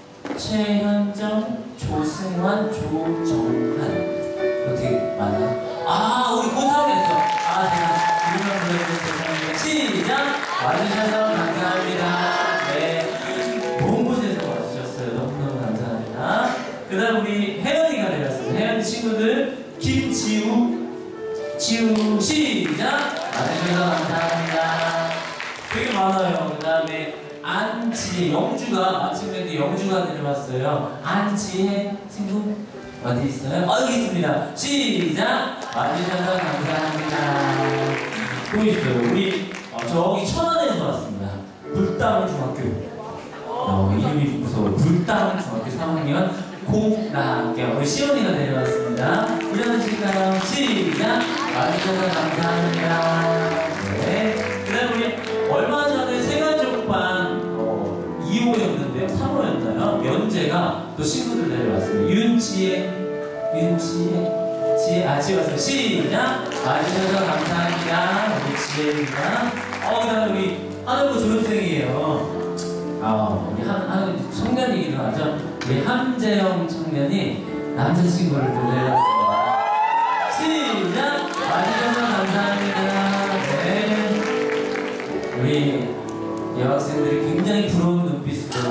최현정, 조승환, 조정한. 어떻게 맞나? 아, 우리 고성에서. 아, 제가 이름만 불러주셔서 죄송합니다. 시작! 와주셔서 감사합니다. 네. 먼 곳에서 와주셨어요. 너무너무 감사합니다. 그 다음 우리 혜연이가 되었습니다. 혜연이 친구들, 김지우, 지우, 시작! 와주셔서 감사합니다. 되게 많아요. 그 다음에 안지, 영주가, 마침내 영주가 내려왔어요. 안지의 친구 어디 있어요? 어, 여기 있습니다. 시작! 와주셔서 감사합니다. 또 있어요. 우리 어, 저기 천안에서 왔습니다. 불담 중학교. 어, 이름이 무서워요. 불담 중학교 삼 학년 공나게 우리 시연이가 내려왔습니다. 일어나실까요? 시작! 와주셔서 감사합니다. 네. 그 다음에 우리 얼마 전에 세가족반 어, 이 호였는데요. 삼 호였나요? 면제가 또 친구들 내려왔습니다. 윤지혜, 윤지혜, 지혜, 아, 지혜 왔어요. 시작! 와주셔서 감사합니다. 우리 지혜입니다. 어, 그 다음에 우리 하늘고 졸업생이에요. 아, 우리 한, 한 청년이기도 하죠. 우리 함재영 청년이 남자친구를 또 내려왔습니다. 시작! 와주셔서 감사합니다. 네. 우리 여학생들이 굉장히 부러운 눈빛으로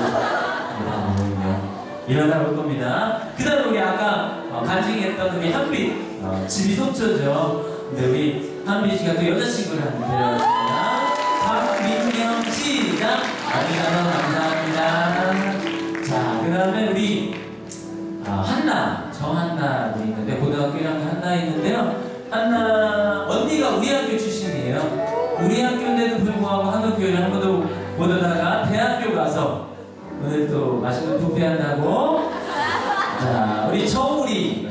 일어나 볼 겁니다. 그 다음에 우리 아까 어, 간증했던 우리 한빛, 어, 집이 속초죠. 근데 우리 한빛 씨가 또 여자친구를 한 번 데려왔습니다. 박민경 시작! 와주셔서 감사합니다. 자, 그 다음에 우리 아, 한나, 정한나도 있는데 고등학교 일 학년 한나 있는데요. 한나 언니가 우리 학교 출신이에요. 우리 학교인데도 불구하고 한국 교회를 한 번도 못 오다가 대학교 가서 오늘 또 맛있는 뷔페 한다고. 자, 우리 정우리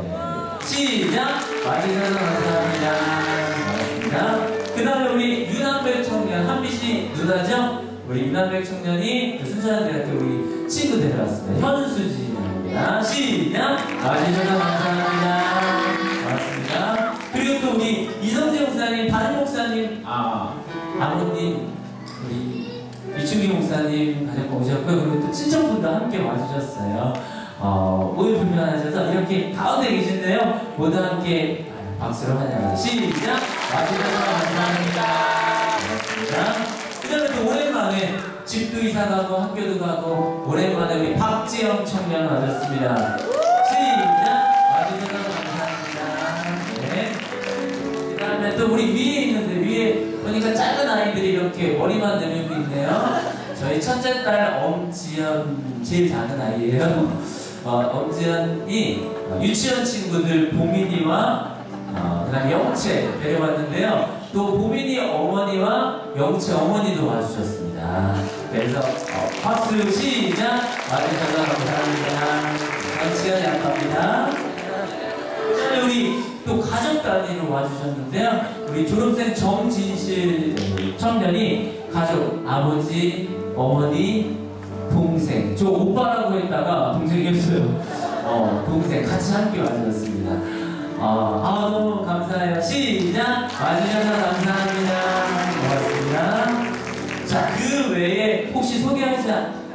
시작! 와주셔서 감사합니다. 고맙습니다. 그 다음에 우리 윤한백 청년, 한빛이 누나죠? 우리 윤한백 청년이 순천대학교 우리 친구 데려왔습니다. 현수진입니다. 시작! 와주셔서 감사합니다. 고맙습니다. 그리고 또 우리 이성재 목사님, 다른 목사님, 아, 아버님, 우리 이충기 목사님 가족 오셨고요. 그리고 또 친척분도 함께 와주셨어요. 어, 오늘 불편하셔서 이렇게 가운데 계신데요. 모두 함께 박수로 환영합니다. 시작! 와주셔서 감사합니다. 고맙습니다. 그 다음에 또 오랜만에 집도 이사 가고 학교도 가고 오랜만에 우리 박지영 청년 와줬습니다. 시작! 와주셔서 감사합니다. 네. 그 다음에 또 우리 위에 있는데 위에 보니까 작은 아이들이 이렇게 머리만 내밀고 있네요. 저희 첫째 딸 엄지연 제일 작은 아이예요. 어, 엄지연이 유치원 친구들 보민이와 어, 그 다음에 영채 데려왔는데요. 또 보민이 어머니와 영채 어머니도 와주셨습니다. 그래서 어, 박수 시작! 와주셔서 감사합니다. 영채연이 아빠입니다. 그다음에 우리 또 가족 단위로 와주셨는데요. 우리 졸업생 정진실 청년이 가족 아버지, 어머니, 동생. 저 오빠라고 했다가 동생이었어요. 어, 동생 같이 함께 와주셨습니다. 어, 아, 너무 감사해요. 시작! 와주셔서 감사합니다. 고맙습니다. 자, 그 외에 혹시 소개하지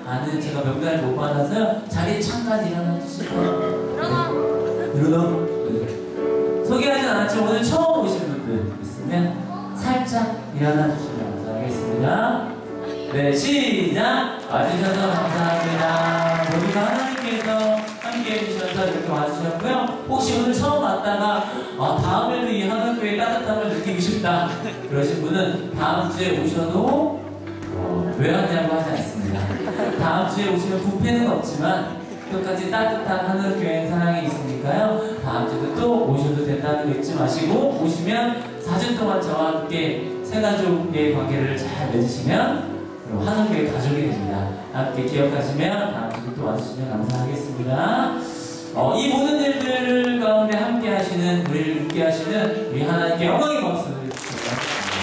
아는 제가 명단을 못 받아서요. 자리에 잠깐 일어나 주시고요. 일어나. 네. 일어나. 네. 소개하진 않았지만 오늘 처음 오신 분들 있으면 살짝 일어나 주시면 감사하겠습니다. 네, 시작! 와주셔서 감사합니다. 모두가 하나님께서 함께 해주셔서 이렇게 와주셨고요. 혹시 오늘 처음 왔다가 아, 다음에도 이 하늘교회 따뜻함을 느끼고 싶다 그러신 분은 다음 주에 오셔도 어, 왜 왔냐고 하지 않습니다. 다음 주에 오시면 부패는 없지만 끝까지 따뜻한 하늘교회 사랑이 있으니까요. 다음 주도 또 오셔도 된다는 거 잊지 마시고 오시면 사 주 동안 저와 함께 새가족의 관계를 잘 맺으시면 하늘교회 가족이 됩니다. 함께 기억하시면 다음 주에 또 와주시면 감사하겠습니다. 어, 이 모든 일들 가운데 함께 하시는, 우리를 웃게 하시는 우리 하나님께 영광의 박수를 드리겠습니다.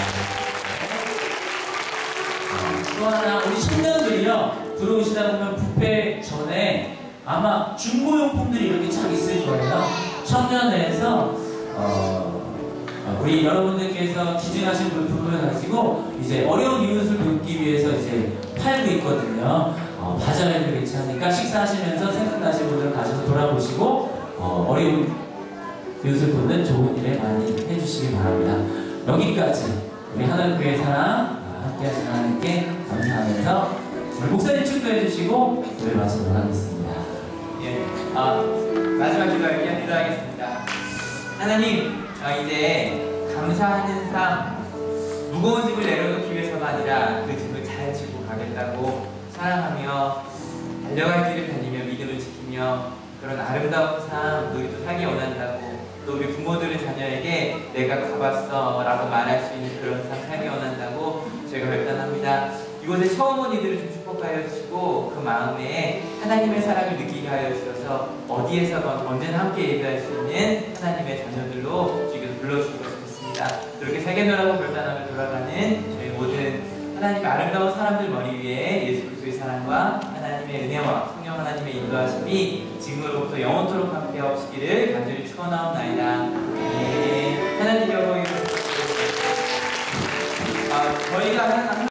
또 하나, 우리 청년들이요, 들어오시다 보면 뷔페 전에 아마 중고용품들이 이렇게 쫙 있을 거예요. 청년회에서 어, 우리 여러분들께서 기증하신 물품을 가지고 이제 어려운 이웃을 돕기 위해서 이제 팔고 있거든요. 어, 바자회도 괜찮으니까 식사하시면서 생각나신 분들은 가셔서 돌아보시고 어, 어려운 이웃을 돕는 좋은 일에 많이 해주시기 바랍니다. 여기까지 우리 하늘교회 사랑 함께 하신 하나님께 감사하면서 우리 목사님 축도해 주시고 노래 마치도록 하겠습니다. 예, 아, 마지막 기도할게요. 기도하겠습니다. 하나님, 어, 이제 감사하는 삶, 무거운 짐을 내려놓기 위해서가 아니라 그 짐을 잘 지고 가겠다고 사랑하며 달려갈 길을 다니며 믿음을 지키며 그런 아름다운 삶 우리도 살기 원한다고, 또 우리 부모들의 자녀에게 내가 가봤어 라고 말할 수 있는 그런 삶 살기 원한다고 저희가 결단합니다. 이곳에 처음 온 이들을 좀 축복하여 주시고 그 마음에 하나님의 사랑을 느끼게 하여 주셔서 어디에서건 언제나 함께 예배할 수 있는 하나님의 자녀들로 지금 불러주시고 싶습니다. 그렇게 세계노라고 결단하며 돌아가는 저희 모든 하나님의 아름다운 사람들 머리 위에 예수 그리스도의 사랑과 하나님의 은혜와 성령 하나님의 인도하심이 지금으로부터 영원토록 함께 하시기를 간절히 축원하옵나이다. 네. 하나님 여러분, 아, 저희가 하나